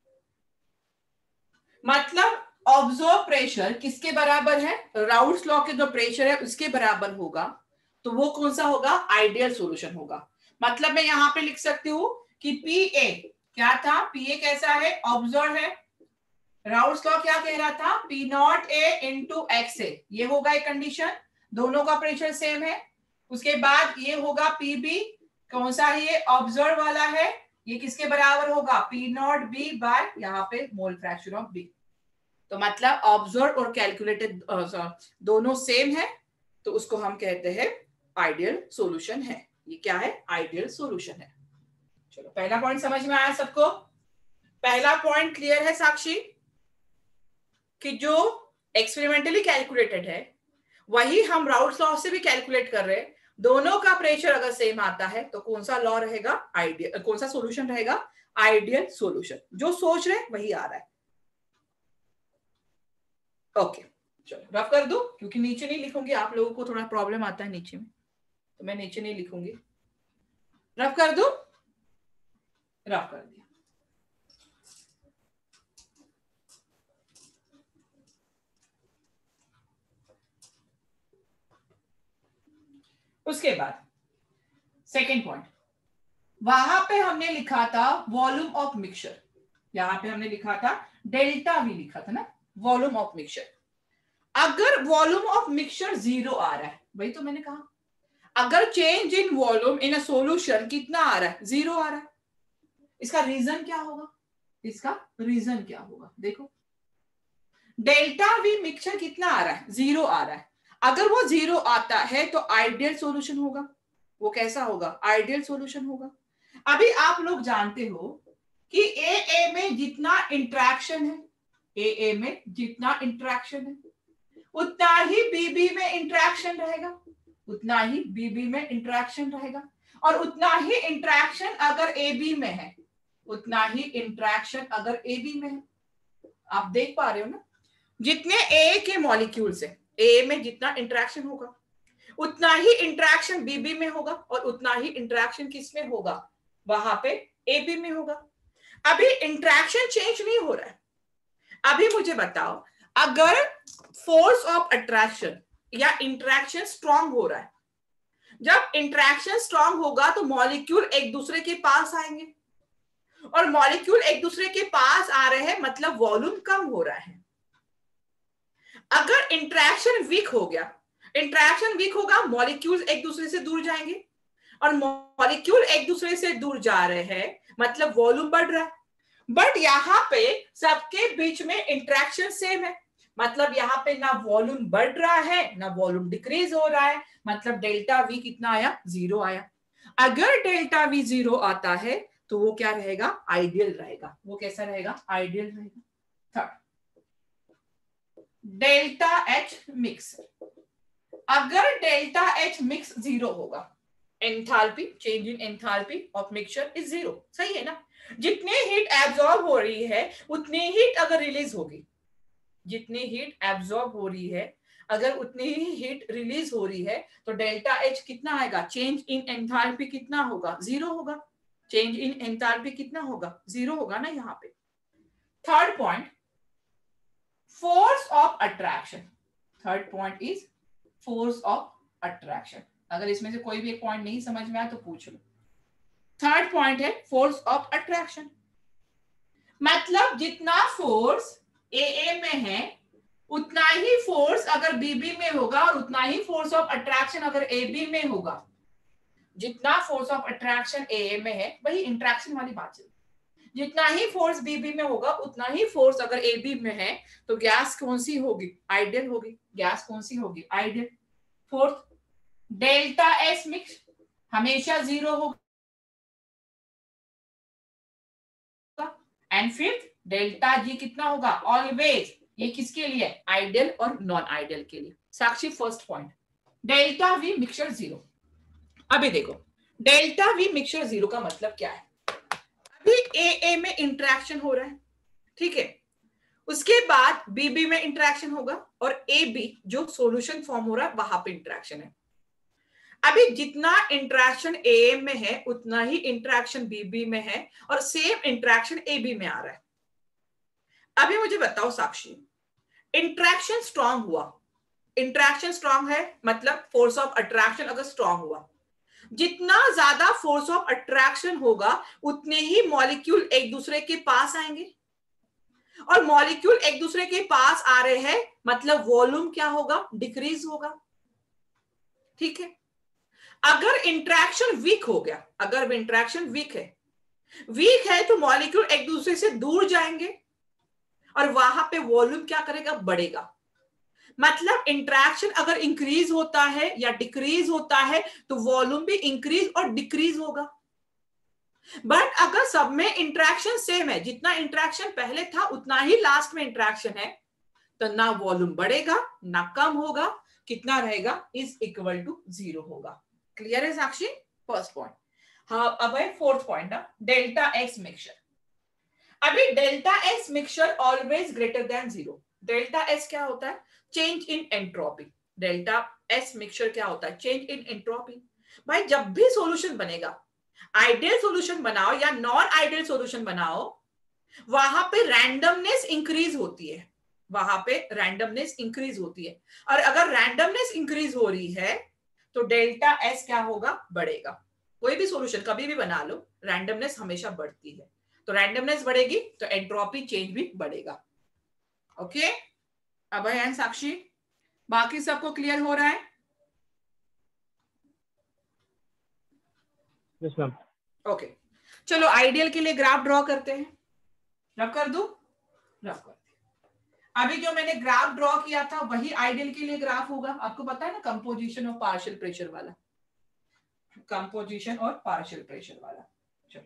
Speaker 1: मतलब ऑब्जर्व प्रेशर किसके बराबर है, राउल्ट्स लॉ के जो प्रेशर है उसके बराबर होगा, तो वो कौन सा होगा, आइडियल सॉल्यूशन होगा। मतलब मैं यहां पे लिख सकती हूँ कि PA क्या था, PA कैसा है, ऑब्जर्व है। राउल्ट्स लॉ क्या कह रहा था, P not A into X A, ये होगा एक कंडीशन, दोनों का प्रेशर सेम है। उसके बाद ये होगा PB, कौन सा है ये, ऑब्जर्व वाला है, ये किसके बराबर होगा, P नॉट B बाय यहाँ पे मोल फ्रैक्शन ऑफ B। तो मतलब ऑब्जर्व और कैलकुलेटेड दोनों सेम है, तो उसको हम कहते हैं आइडियल सॉल्यूशन है। ये क्या है, आइडियल सॉल्यूशन है। चलो पहला पॉइंट समझ में आया सबको, पहला पॉइंट क्लियर है साक्षी, कि जो एक्सपेरिमेंटली कैलकुलेटेड है वही हम राउल्ट्स लॉ से भी कैलकुलेट कर रहे हैं। दोनों का प्रेशर अगर सेम आता है तो कौन सा लॉ रहेगा, आइडियल, कौन सा सॉल्यूशन रहेगा, आइडियल सॉल्यूशन। जो सोच रहे वही आ रहा है। ओके चलो रफ कर दो, क्योंकि नीचे नहीं लिखूंगी, आप लोगों को थोड़ा प्रॉब्लम आता है नीचे में, तो मैं नीचे नहीं लिखूंगी। रफ कर दो, रफ कर दिया। उसके बाद सेकेंड पॉइंट, वहां पे हमने लिखा था वॉल्यूम ऑफ मिक्सचर, यहां पे हमने लिखा था डेल्टा V लिखा था ना, वॉल्यूम ऑफ मिक्सचर। अगर वॉल्यूम ऑफ मिक्सचर 0 आ रहा है, वही तो मैंने कहा, अगर change in volume in a solution कितना आ रहा है, 0 आ रहा है, इसका रीजन क्या होगा, इसका रीजन क्या होगा, देखो डेल्टा V मिक्सचर कितना आ रहा है, 0 आ रहा है। अगर वो 0 आता है तो आइडियल सॉल्यूशन होगा। वो कैसा होगा, आइडियल सॉल्यूशन होगा। अभी आप लोग जानते हो कि AA में जितना इंटरेक्शन है, AA में जितना इंटरेक्शन है उतना ही BB में इंटरेक्शन रहेगा, उतना ही BB में इंटरेक्शन रहेगा, और उतना ही इंटरेक्शन अगर AB में है, उतना ही इंटरेक्शन अगर AB में है। आप देख पा रहे हो ना, जितने A के मॉलिक्यूल से A में जितना इंटरेक्शन होगा उतना ही इंटरेक्शन BB में होगा, और उतना ही इंटरेक्शन किस में होगा, वहां पे AB में होगा। अभी इंटरेक्शन चेंज नहीं हो रहा है। अभी मुझे बताओ, अगर फोर्स ऑफ अट्रैक्शन या इंटरेक्शन स्ट्रांग हो रहा है, जब इंटरेक्शन स्ट्रांग होगा तो मॉलिक्यूल एक दूसरे के पास आएंगे, और मॉलिक्यूल एक दूसरे के पास आ रहे हैं मतलब वॉल्यूम कम हो रहा है। अगर इंटरेक्शन वीक हो गया, इंटरेक्शन वीक होगा, मॉलिक्यूल्स एक दूसरे से दूर जाएंगे, और मॉलिक्यूल एक दूसरे से दूर जा रहे हैं मतलब वॉल्यूम बढ़ रहा है। बट यहाँ पे सबके बीच में इंटरेक्शन सेम है, मतलब यहाँ पे ना वॉल्यूम बढ़ रहा है ना वॉल्यूम डिक्रीज हो रहा है, मतलब डेल्टा V कितना आया, 0 आया। अगर डेल्टा V 0 आता है तो वो क्या रहेगा, आइडियल रहेगा। वो कैसा रहेगा, आइडियल रहेगा। थर्ड, डेल्टा H मिक्स, अगर डेल्टा H मिक्स 0 होगा, enthalpy, change in enthalpy of mixture is 0, सही है ना। जितनी हीट एब्जॉर्ब हो रही है उतनी हीट अगर रिलीज होगी, जितनी हीट एब्जॉर्ब हो रही है अगर उतनी ही हीट रिलीज हो रही है, तो डेल्टा H कितना आएगा, चेंज इन एंथैल्पी कितना होगा, 0 होगा। चेंज इन एंथैल्पी कितना होगा, 0 होगा ना यहाँ पे। Third point, force of attraction. Third point is force of attraction. अगर इसमें से कोई भी एक पॉइंट नहीं समझ में आया तो पूछ लो। थर्ड पॉइंट है फोर्स ऑफ अट्रैक्शन। मतलब जितना फोर्स ए में है उतना ही फोर्स अगर बीबी में होगा और उतना ही फोर्स ऑफ अट्रैक्शन अगर ए बी में होगा। जितना फोर्स ऑफ अट्रैक्शन ए में है, वही इंट्रैक्शन वाली बात है, जितना ही फोर्स बीबी में होगा उतना ही फोर्स अगर ए बी में है, तो गैस कौन सी होगी? आइडियल होगी। गैस कौन सी होगी? Ideal. Fourth, delta S mix हमेशा 0 होगा। एंड फिफ्थ, डेल्टा जी कितना होगा? ऑलवेज। ये किसके लिए? आइडियल और नॉन आइडियल के लिए। Sakshi first point, delta V mixture 0। अभी देखो डेल्टा वी मिक्सचर 0 का मतलब क्या है? अभी ए में इंटरेक्शन हो रहा है, ठीक है, उसके बाद बीबी में इंटरेक्शन होगा और ए बी जो सॉल्यूशन फॉर्म हो रहा है वहां पे इंटरेक्शन है। अभी जितना इंटरेक्शन ए में है उतना ही इंटरेक्शन बीबी में है और सेम इंटरेक्शन ए बी में आ रहा है। अभी मुझे बताओ साक्षी, इंटरेक्शन स्ट्रांग हुआ, इंटरेक्शन स्ट्रांग है मतलब फोर्स ऑफ अट्रैक्शन अगर स्ट्रांग हुआ, जितना ज्यादा फोर्स ऑफ अट्रैक्शन होगा उतने ही मॉलिक्यूल एक दूसरे के पास आएंगे और मॉलिक्यूल एक दूसरे के पास आ रहे हैं मतलब वॉल्यूम क्या होगा? डिक्रीज होगा, ठीक है। अगर इंटरेक्शन वीक हो गया, अगर इंटरेक्शन वीक है तो मॉलिक्यूल एक दूसरे से दूर जाएंगे और वहां पे वॉल्यूम क्या करेगा? बढ़ेगा। मतलब इंटरेक्शन अगर इंक्रीज होता है या डिक्रीज होता है तो वॉल्यूम भी इंक्रीज और डिक्रीज होगा। बट अगर सब में इंटरेक्शन सेम है, जितना इंटरेक्शन पहले था उतना ही लास्ट में इंटरेक्शन है, तो ना वॉल्यूम बढ़ेगा ना कम होगा, कितना रहेगा? इज इक्वल टू 0 होगा। क्लियर है साक्षी? First point. हाँ, अब है फोर्थ पॉइंट ना, डेल्टा एक्स मिक्सचर। अभी delta x mixture always greater than 0। Delta S क्या होता है? Change in entropy. Delta S mixture क्या होता है? Change in entropy. भाई जब भी सॉल्यूशन बनेगा, आइडियल सॉल्यूशन बनाओ या नॉन आइडियल सॉल्यूशन बनाओ, वहां पे रैंडमनेस इंक्रीज होती है, वहां पे रैंडमनेस इंक्रीज होती है। और अगर रैंडमनेस इंक्रीज हो रही है तो डेल्टा एस क्या होगा? बढ़ेगा। कोई भी सॉल्यूशन कभी भी बना लो, रैंडमनेस हमेशा बढ़ती है, तो रैंडमनेस बढ़ेगी तो एंट्रोपी चेंज भी बढ़ेगा। ओके, अब है साक्षी, बाकी सबको क्लियर हो रहा है?
Speaker 3: Yes ma'am.
Speaker 1: ओके, चलो आइडियल के लिए ग्राफ ड्रॉ करते हैं। रफ कर दूं? रफ कर। अभी जो मैंने ग्राफ ड्रॉ किया था वही आइडियल के लिए ग्राफ होगा। आपको पता है ना, कंपोजिशन और पार्शियल प्रेशर वाला, कंपोजिशन और पार्शियल प्रेशर वाला। चलो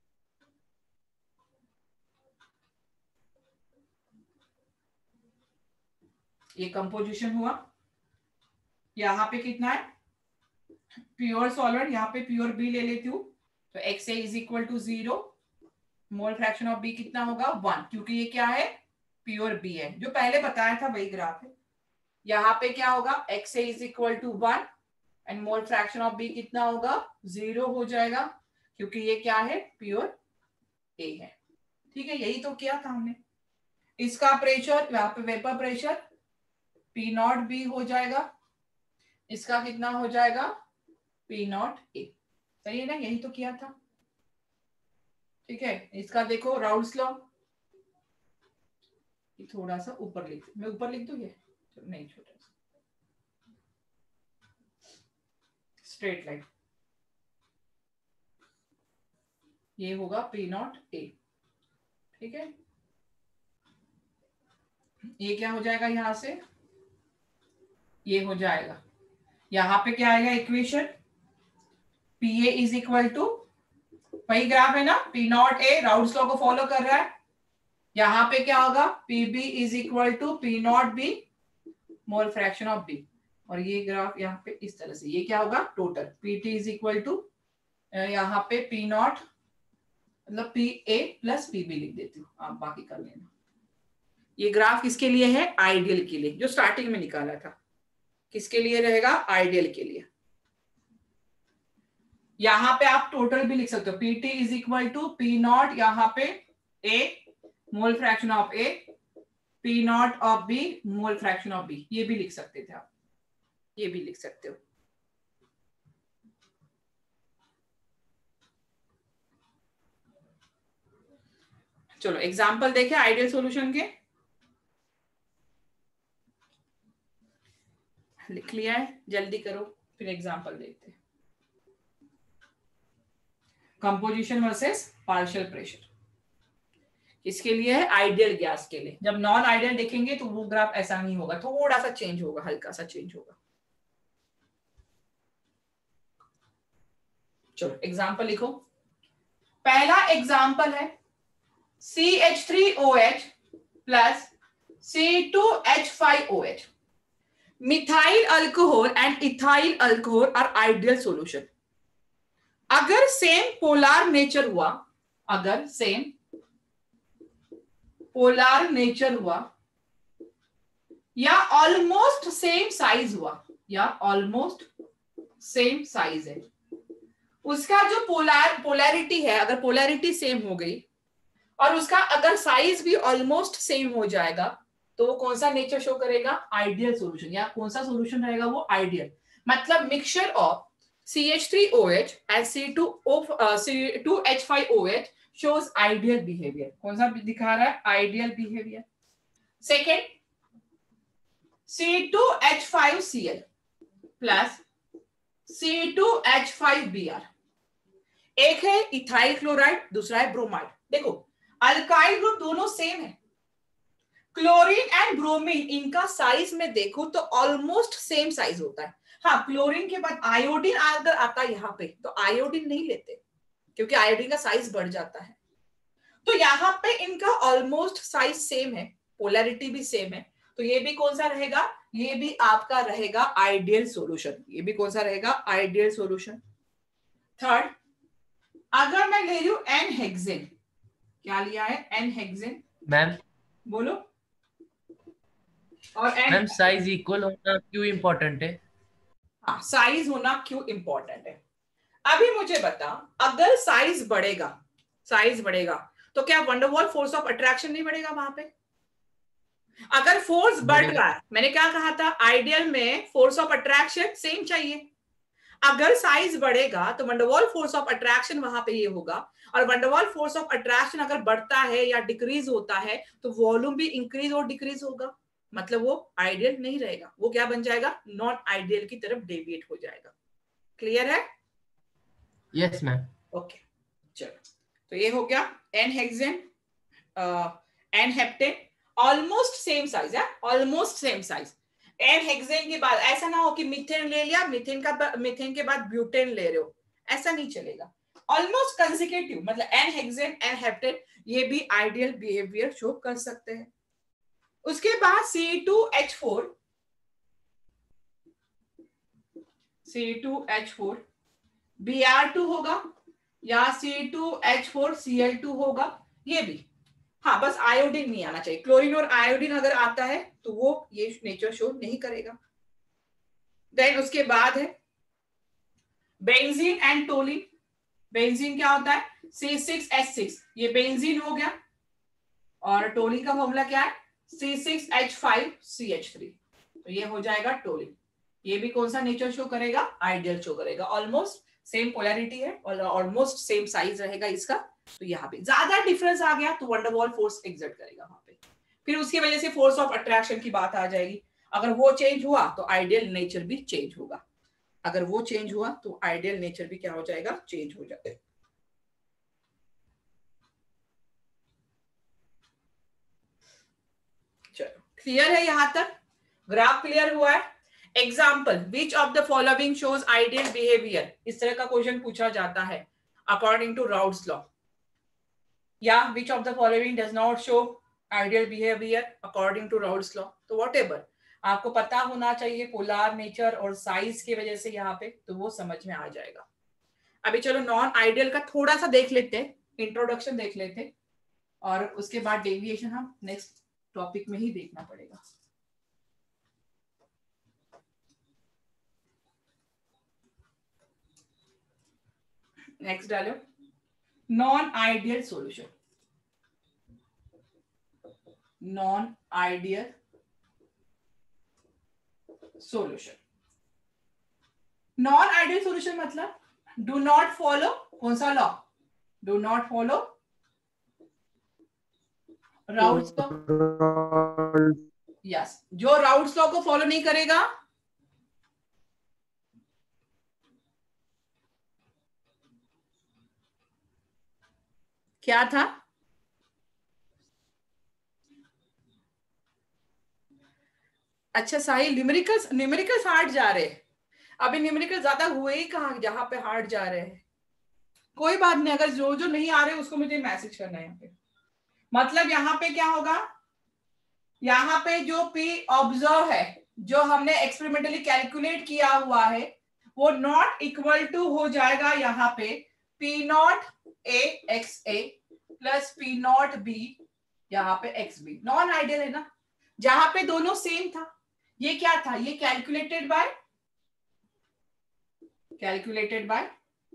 Speaker 1: ये कंपोजिशन हुआ, यहां पे कितना है? प्योर सॉल्वेंट, यहाँ पे प्योर बी ले लेती हूँ, तो x A is equal to 0, mole fraction of B कितना होगा? 1, क्योंकि ये क्या है? प्योर बी है, जो पहले बताया था वही ग्राफ है। यहाँ पे क्या होगा? X A is equal to 1 and mole fraction of B कितना होगा? 0 हो जाएगा, क्योंकि ये क्या है? प्योर ए है, ठीक है। यही तो किया था हमने। इसका प्रेशर, यहाँ पे vapour pressure P not B हो जाएगा, इसका कितना हो जाएगा? P not A. सही है ना? यही तो किया था, ठीक है। इसका देखो राउल्स लॉ, थोड़ा सा ऊपर लिख, मैं ऊपर लिख दूं ये? नहीं, छोटा सा स्ट्रेट लाइन, ये होगा पी नॉट ए, ठीक है। ये क्या हो जाएगा? यहां से ये हो जाएगा, यहां पे क्या आएगा equation? P A is equal to, वही ग्राफ है ना, P not A, Raoult's law को फॉलो कर रहा है। यहां पे क्या होगा? P B is equal to P not B, mole fraction of B. और ये ग्राफ यहाँ पे इस तरह से, ये क्या होगा? Total P T is equal to, यहाँ पे पी नॉट मतलब P A plus P B लिख देती हूँ, आप बाकी कर लेना। ये ग्राफ किसके लिए है? आइडियल के लिए, जो स्टार्टिंग में निकाला था। किसके लिए रहेगा? आइडियल के लिए। यहां पे आप टोटल भी लिख सकते हो, P T is equal to P nought, यहाँ पे A mole fraction of A, P nought of B mole fraction of B, ये भी लिख सकते थे आप, ये भी लिख सकते हो। चलो एग्जाम्पल देखें आइडियल सॉल्यूशन के। लिख लिया है, जल्दी करो, फिर एग्जाम्पल देखते हैं। कंपोजिशन वर्सेस पार्शियल प्रेशर इसके लिए है, आइडियल गैस के लिए। जब नॉन आइडियल देखेंगे तो वो ग्राफ ऐसा नहीं होगा, थोड़ा सा चेंज होगा, हल्का सा चेंज होगा। चलो एग्जाम्पल लिखो। पहला एग्जाम्पल है CH3OH plus C2H5OH। Methyl alcohol and ethyl alcohol are ideal solution. अगर सेम पोलार नेचर हुआ, अगर सेम पोलार नेचर हुआ या ऑलमोस्ट सेम साइज हुआ, या ऑलमोस्ट सेम साइज है, उसका जो पोलैरिटी है, अगर पोलैरिटी सेम हो गई और उसका अगर साइज भी ऑलमोस्ट सेम हो जाएगा, तो वो कौन सा नेचर शो करेगा? Ideal solution. या कौन सा सॉल्यूशन रहेगा वो? आइडियल। मतलब mixture of CH3OH and C2H5OH shows ideal behavior। कौन सा दिखा रहा है? Ideal behaviour. Second, C2H5Cl plus C2H5Br। एक है इथाइल क्लोराइड, दूसरा है ब्रोमाइड। देखो अल्काइल ग्रुप दोनों सेम है। क्लोरीन एंड ब्रोमीन, इनका साइज में देखो तो ऑलमोस्ट सेम साइज होता है। हाँ, क्लोरीन के बाद आयोडीन अगर आता है यहाँ पे तो आयोडीन नहीं लेते, क्योंकि आयोडीन का साइज बढ़ जाता है। तो यहाँ पे इनका ऑलमोस्ट साइज सेम है, पोलैरिटी भी सेम है, तो ये भी कौन सा रहेगा? ये भी आपका रहेगा आइडियल सॉल्यूशन। ये भी कौन सा रहेगा? Ideal solution. थर्ड, अगर मैं ले रही हूं एन हेक्सेन, क्या लिया है? N hexane.
Speaker 2: मैम
Speaker 1: बोलो। और
Speaker 2: मैम साइज इक्वल होना क्यों इम्पोर्टेंट है?
Speaker 1: हाँ, साइज होना क्यों इंपॉर्टेंट है? अभी मुझे बता, अगर साइज बढ़ेगा, साइज बढ़ेगा तो क्या वंडरवॉल फोर्स ऑफ अट्रैक्शन नहीं बढ़ेगा वहां पे? अगर फोर्स बढ़ रहा है, मैंने क्या कहा था? आइडियल में फोर्स ऑफ अट्रैक्शन सेम चाहिए। अगर साइज बढ़ेगा तो वंडरवॉल फोर्स ऑफ अट्रैक्शन वहां पे ये होगा, और वंडरवॉल फोर्स ऑफ अट्रैक्शन अगर बढ़ता है या डिक्रीज होता है तो वॉल्यूम भी इंक्रीज और डिक्रीज होगा। मतलब वो आइडियल नहीं रहेगा, वो क्या बन जाएगा? नॉन आइडियल की तरफ डेविएट हो जाएगा। क्लियर है?
Speaker 2: Yes ma'am.
Speaker 1: ओके, चलो तो ये हो गया n hexane, n heptane, almost same size है, almost same size. N hexane के बाद ऐसा ना हो कि मीथेन ले लिया, मीथेन के बाद ब्यूटेन ले रहे हो, ऐसा नहीं चलेगा। ऑलमोस्ट कंसेक्यूटिव, मतलब एन हेक्सेन, एन हेप्टेन, ये भी आइडियल बिहेवियर शो कर सकते हैं। उसके बाद C2H4, C2H4 Br2 होगा या C2H4Cl2 होगा, ये भी। हाँ, बस आयोडीन नहीं आना चाहिए। क्लोरीन और आयोडीन अगर आता है तो वो ये नेचर शो नहीं करेगा। देन उसके बाद है बेंजीन एंड टोलिन। बेंजीन क्या होता है? C6H6, ये बेंजीन हो गया, और टोलिन का फॉर्मूला क्या है? C6H5CH3, तो ये हो जाएगा टोलिन। ये भी कौन सा नेचर शो करेगा? आइडियल शो करेगा। ऑलमोस्ट सेम पोलैरिटी है और ऑलमोस्ट सेम साइज रहेगा इसका, तो यहाँ पे ज्यादा डिफरेंस आ गया तो वंडरवॉल फोर्स एक्सर्ट करेगा वहां पे। फिर उसकी वजह से फोर्स ऑफ अट्रैक्शन की बात आ जाएगी। अगर वो चेंज हुआ तो आइडियल नेचर भी चेंज होगा। अगर वो चेंज हुआ तो आइडियल नेचर भी क्या हो जाएगा? चेंज हो जाएगा। चलो क्लियर है यहां तक? ग्राफ क्लियर हुआ है? Example, which of the following shows ideal behaviour, इस तरह का क्वेश्चन पूछा जाता है अकॉर्डिंग टू राउल्स लॉ, या which of the following does not show ideal behaviour according to Raoult's law. तो व्हाटएवर आपको पता होना चाहिए पोलार नेचर और साइज की वजह से यहाँ पे, तो वो समझ में आ जाएगा। अभी चलो नॉन आइडियल का थोड़ा सा देख लेते हैं, इंट्रोडक्शन देख लेते हैं, और उसके बाद डेविएशन हम नेक्स्ट टॉपिक में ही देखना पड़ेगा। नेक्स्ट डालो, non ideal solution. Non ideal solution, non ideal solution मतलब डू नॉट फॉलो कौन सा लॉ? Do not follow Raoult's law, yes, जो राउट्स लॉ को फॉलो नहीं करेगा क्या था? अच्छा साहिल, न्यूमेरिकल्स न्यूमेरिकल्स हार्ड जा रहे हैं। अभी न्यूमेरिकल ज्यादा हुए ही कहाँ जहां पे हार्ड जा रहे हैं। कोई बात नहीं, अगर जो जो नहीं आ रहे उसको मुझे मैसेज करना है यहाँ पे। मतलब यहाँ पे क्या होगा, यहाँ पे जो पी ऑब्जर्व है, जो हमने एक्सपेरिमेंटली कैलकुलेट किया हुआ है, वो नॉट इक्वल टू हो जाएगा यहाँ पे P not A x A plus P not B यहाँ पे एक्स बी। नॉन आइडियल है ना, जहां पे दोनों सेम था। ये क्या था, ये कैलकुलेटेड बाय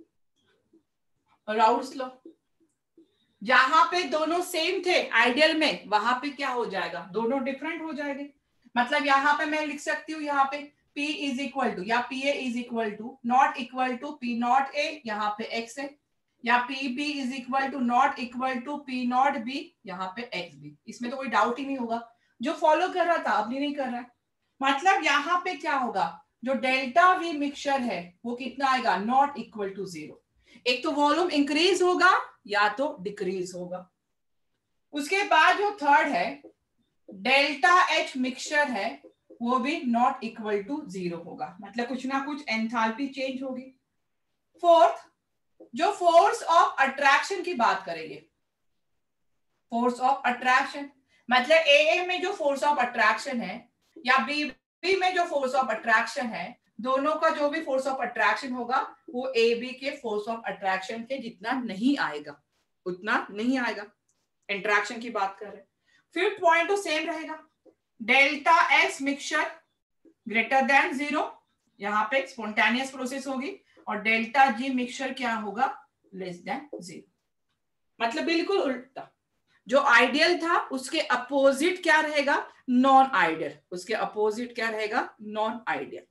Speaker 1: राउल्स लॉ। जहां पे दोनों सेम थे आइडियल में, वहां पे क्या हो जाएगा, दोनों डिफरेंट हो जाएंगे। मतलब यहाँ पे मैं लिख सकती हूँ, यहाँ पे P इज इक्वल टू या P A is equal to not equal to P not A, यहाँ पे x है, या P B is equal to not equal to P not B, यहाँ पे एक्स बी। इसमें तो कोई डाउट ही नहीं होगा, जो फॉलो कर रहा था अभी नहीं कर रहा है। मतलब यहाँ पे क्या होगा, जो डेल्टा वी मिक्सचर है वो कितना आएगा, नॉट इक्वल टू 0। एक तो वॉल्यूम इंक्रीज होगा या तो डिक्रीज होगा। उसके बाद जो थर्ड है डेल्टा एच मिक्सचर है, वो भी नॉट इक्वल टू 0 होगा, मतलब कुछ ना कुछ एंथैल्पी चेंज होगी। फोर्थ, जो फोर्स ऑफ अट्रैक्शन की बात करेंगे, फोर्स ऑफ अट्रैक्शन मतलब ए में जो फोर्स ऑफ अट्रैक्शन है या बी में जो फोर्स ऑफ अट्रैक्शन है, दोनों का जो भी फोर्स ऑफ अट्रैक्शन होगा वो ए बी के फोर्स ऑफ अट्रैक्शन के जितना नहीं आएगा, उतना नहीं आएगा। इंट्रैक्शन की बात कर रहे हैं। फिफ्थ पॉइंट तो सेम रहेगा, delta S mixture greater than 0, यहाँ पे स्पॉन्टेनियस प्रोसेस होगी, और डेल्टा जी मिक्सचर क्या होगा, लेस देन 0। मतलब बिल्कुल उल्टा, जो आइडियल था उसके अपोजिट क्या रहेगा, नॉन आइडियल। उसके अपोजिट क्या रहेगा, नॉन आइडियल।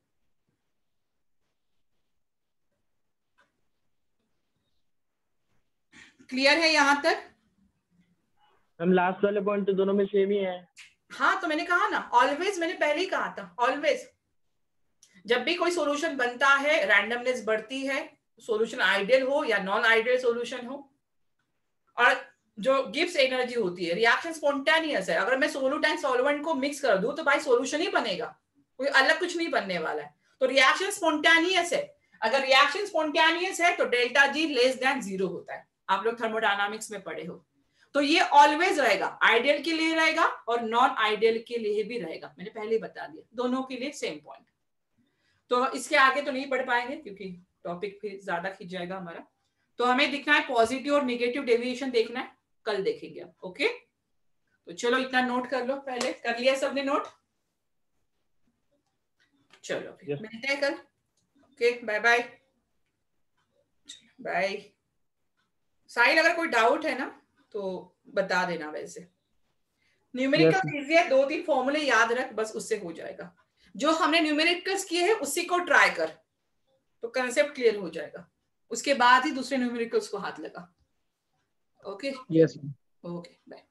Speaker 1: क्लियर है यहां तक?
Speaker 3: मैम लास्ट वाले पॉइंट तो दोनों में सेम ही है।
Speaker 1: हाँ तो मैंने कहा ना, ऑलवेज, मैंने पहले ही कहा था, ऑलवेज जब भी कोई सॉल्यूशन बनता है रैंडमनेस बढ़ती है, सॉल्यूशन आइडियल हो या नॉन आइडियल सॉल्यूशन हो। और जो गिब्स एनर्जी होती है, रिएक्शन स्पॉन्टेनियस है। अगर मैं सोल्यूट एंड सॉल्वेंट को मिक्स कर दूं तो भाई सॉल्यूशन ही बनेगा, कोई अलग कुछ नहीं बनने वाला है। तो रिएक्शन स्पॉन्टेनियस है। अगर रिएक्शन स्पॉन्टेनियस है तो डेल्टा जी लेस देन 0 होता है। आप लोग थर्मोडायनामिक्स में पढ़े हो। तो ये ऑलवेज रहेगा, आइडियल के लिए रहेगा और नॉन आइडियल के लिए भी रहेगा। मैंने पहले ही बता दिया, दोनों के लिए सेम पॉइंट। तो इसके आगे तो नहीं बढ़ पाएंगे क्योंकि टॉपिक फिर ज्यादा खींच जाएगा हमारा। तो हमें दिखना है पॉजिटिव और नेगेटिव डेविएशन देखना है, कल देखेंगे अब। ओके, तो चलो इतना नोट कर लो। पहले कर लिया सबने नोट? चलो फिर मिलते हैं कल। Okay, bye bye bye. Sahil अगर कोई डाउट है ना तो बता देना। वैसे न्यूमेरिकल इजी है, 2-3 फॉर्मूले याद रख, बस उससे हो जाएगा। जो हमने न्यूमेरिकल्स किए हैं उसी को ट्राई कर, तो कंसेप्ट क्लियर हो जाएगा। उसके बाद ही दूसरे न्यूमेरिकल्स को हाथ लगा। Okay,
Speaker 4: yes.
Speaker 1: Okay, bye.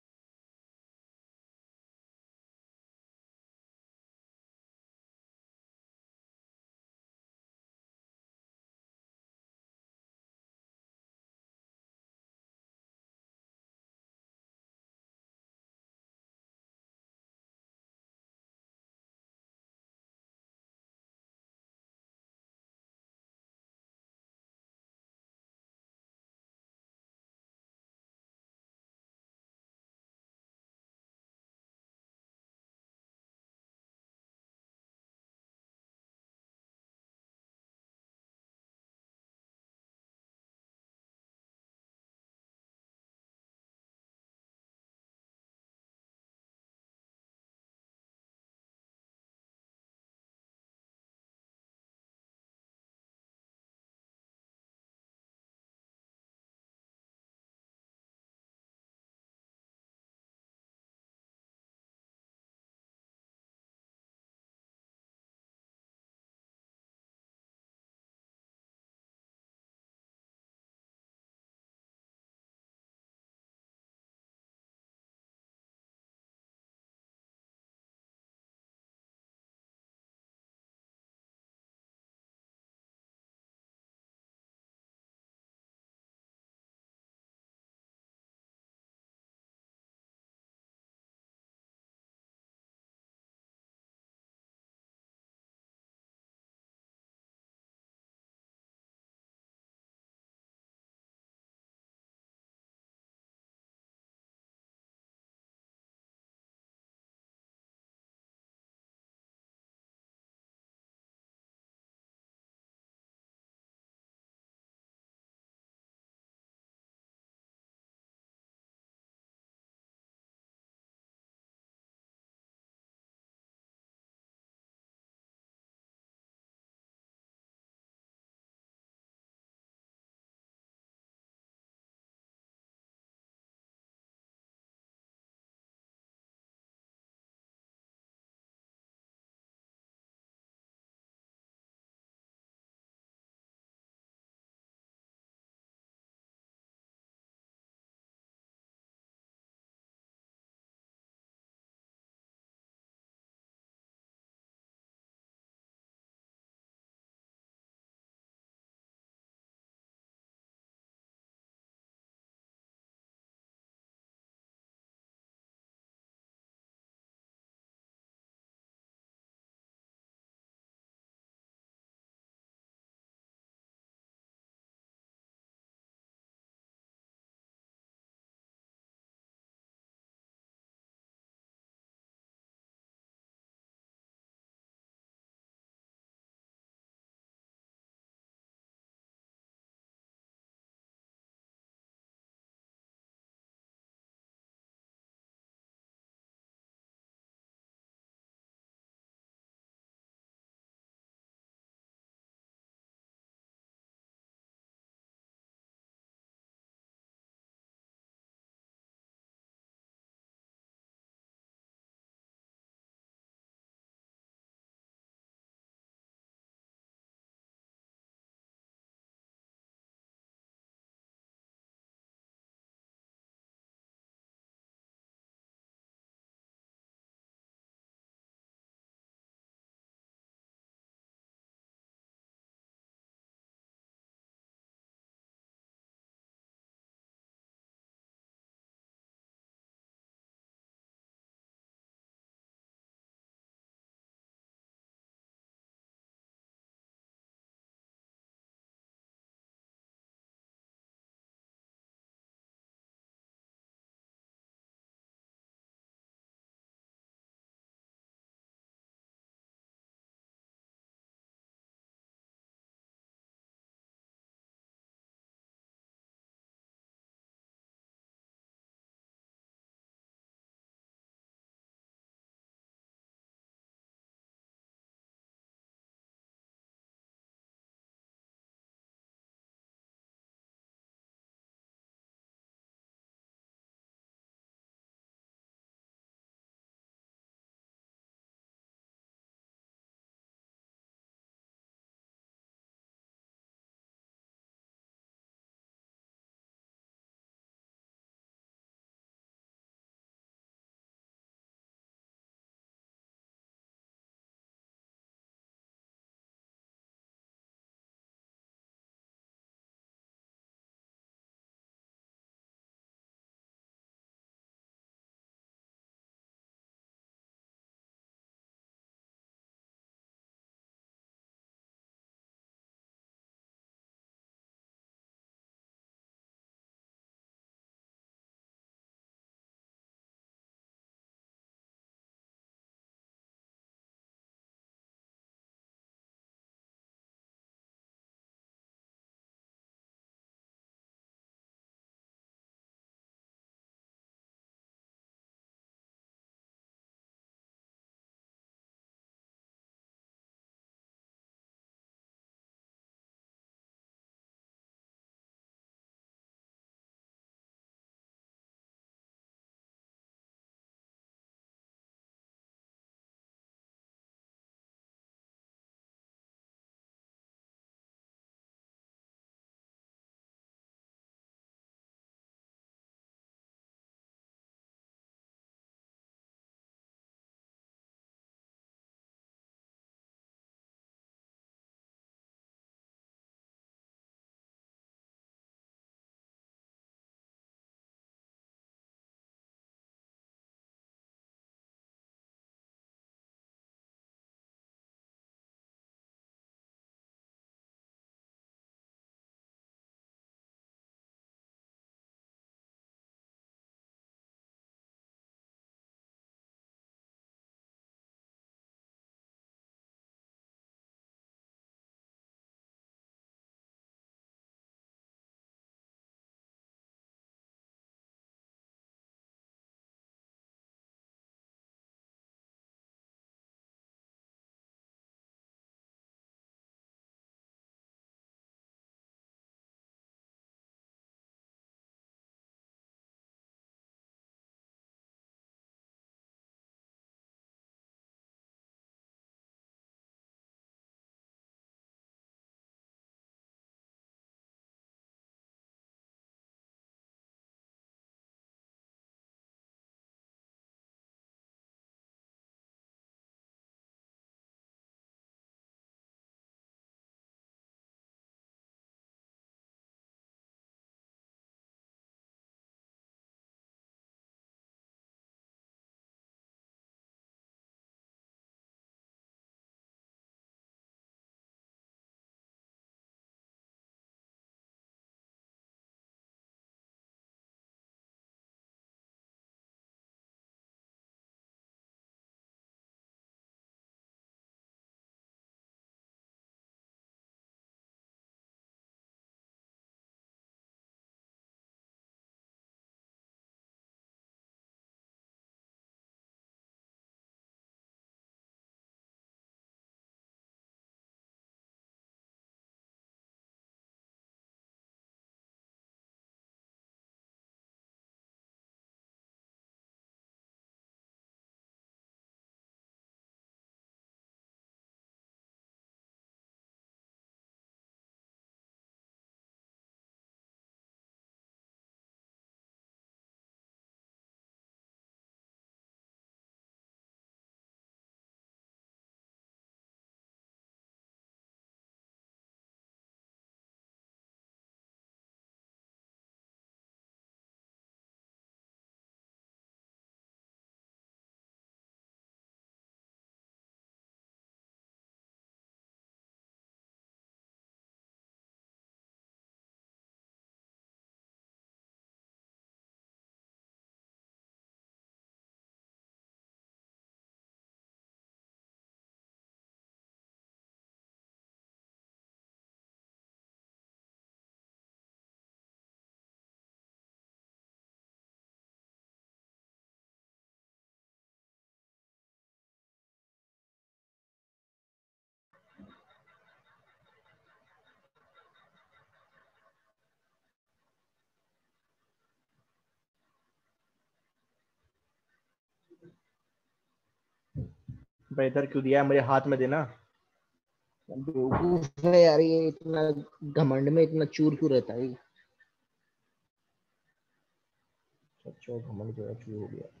Speaker 3: पर इधर क्यों दिया है? मुझे हाथ में देना।
Speaker 5: बेवकूफ है यार, ये इतना घमंड में इतना चूर क्यों रहता है?
Speaker 3: सच्चो घमंड जो है, क्यों हो गया?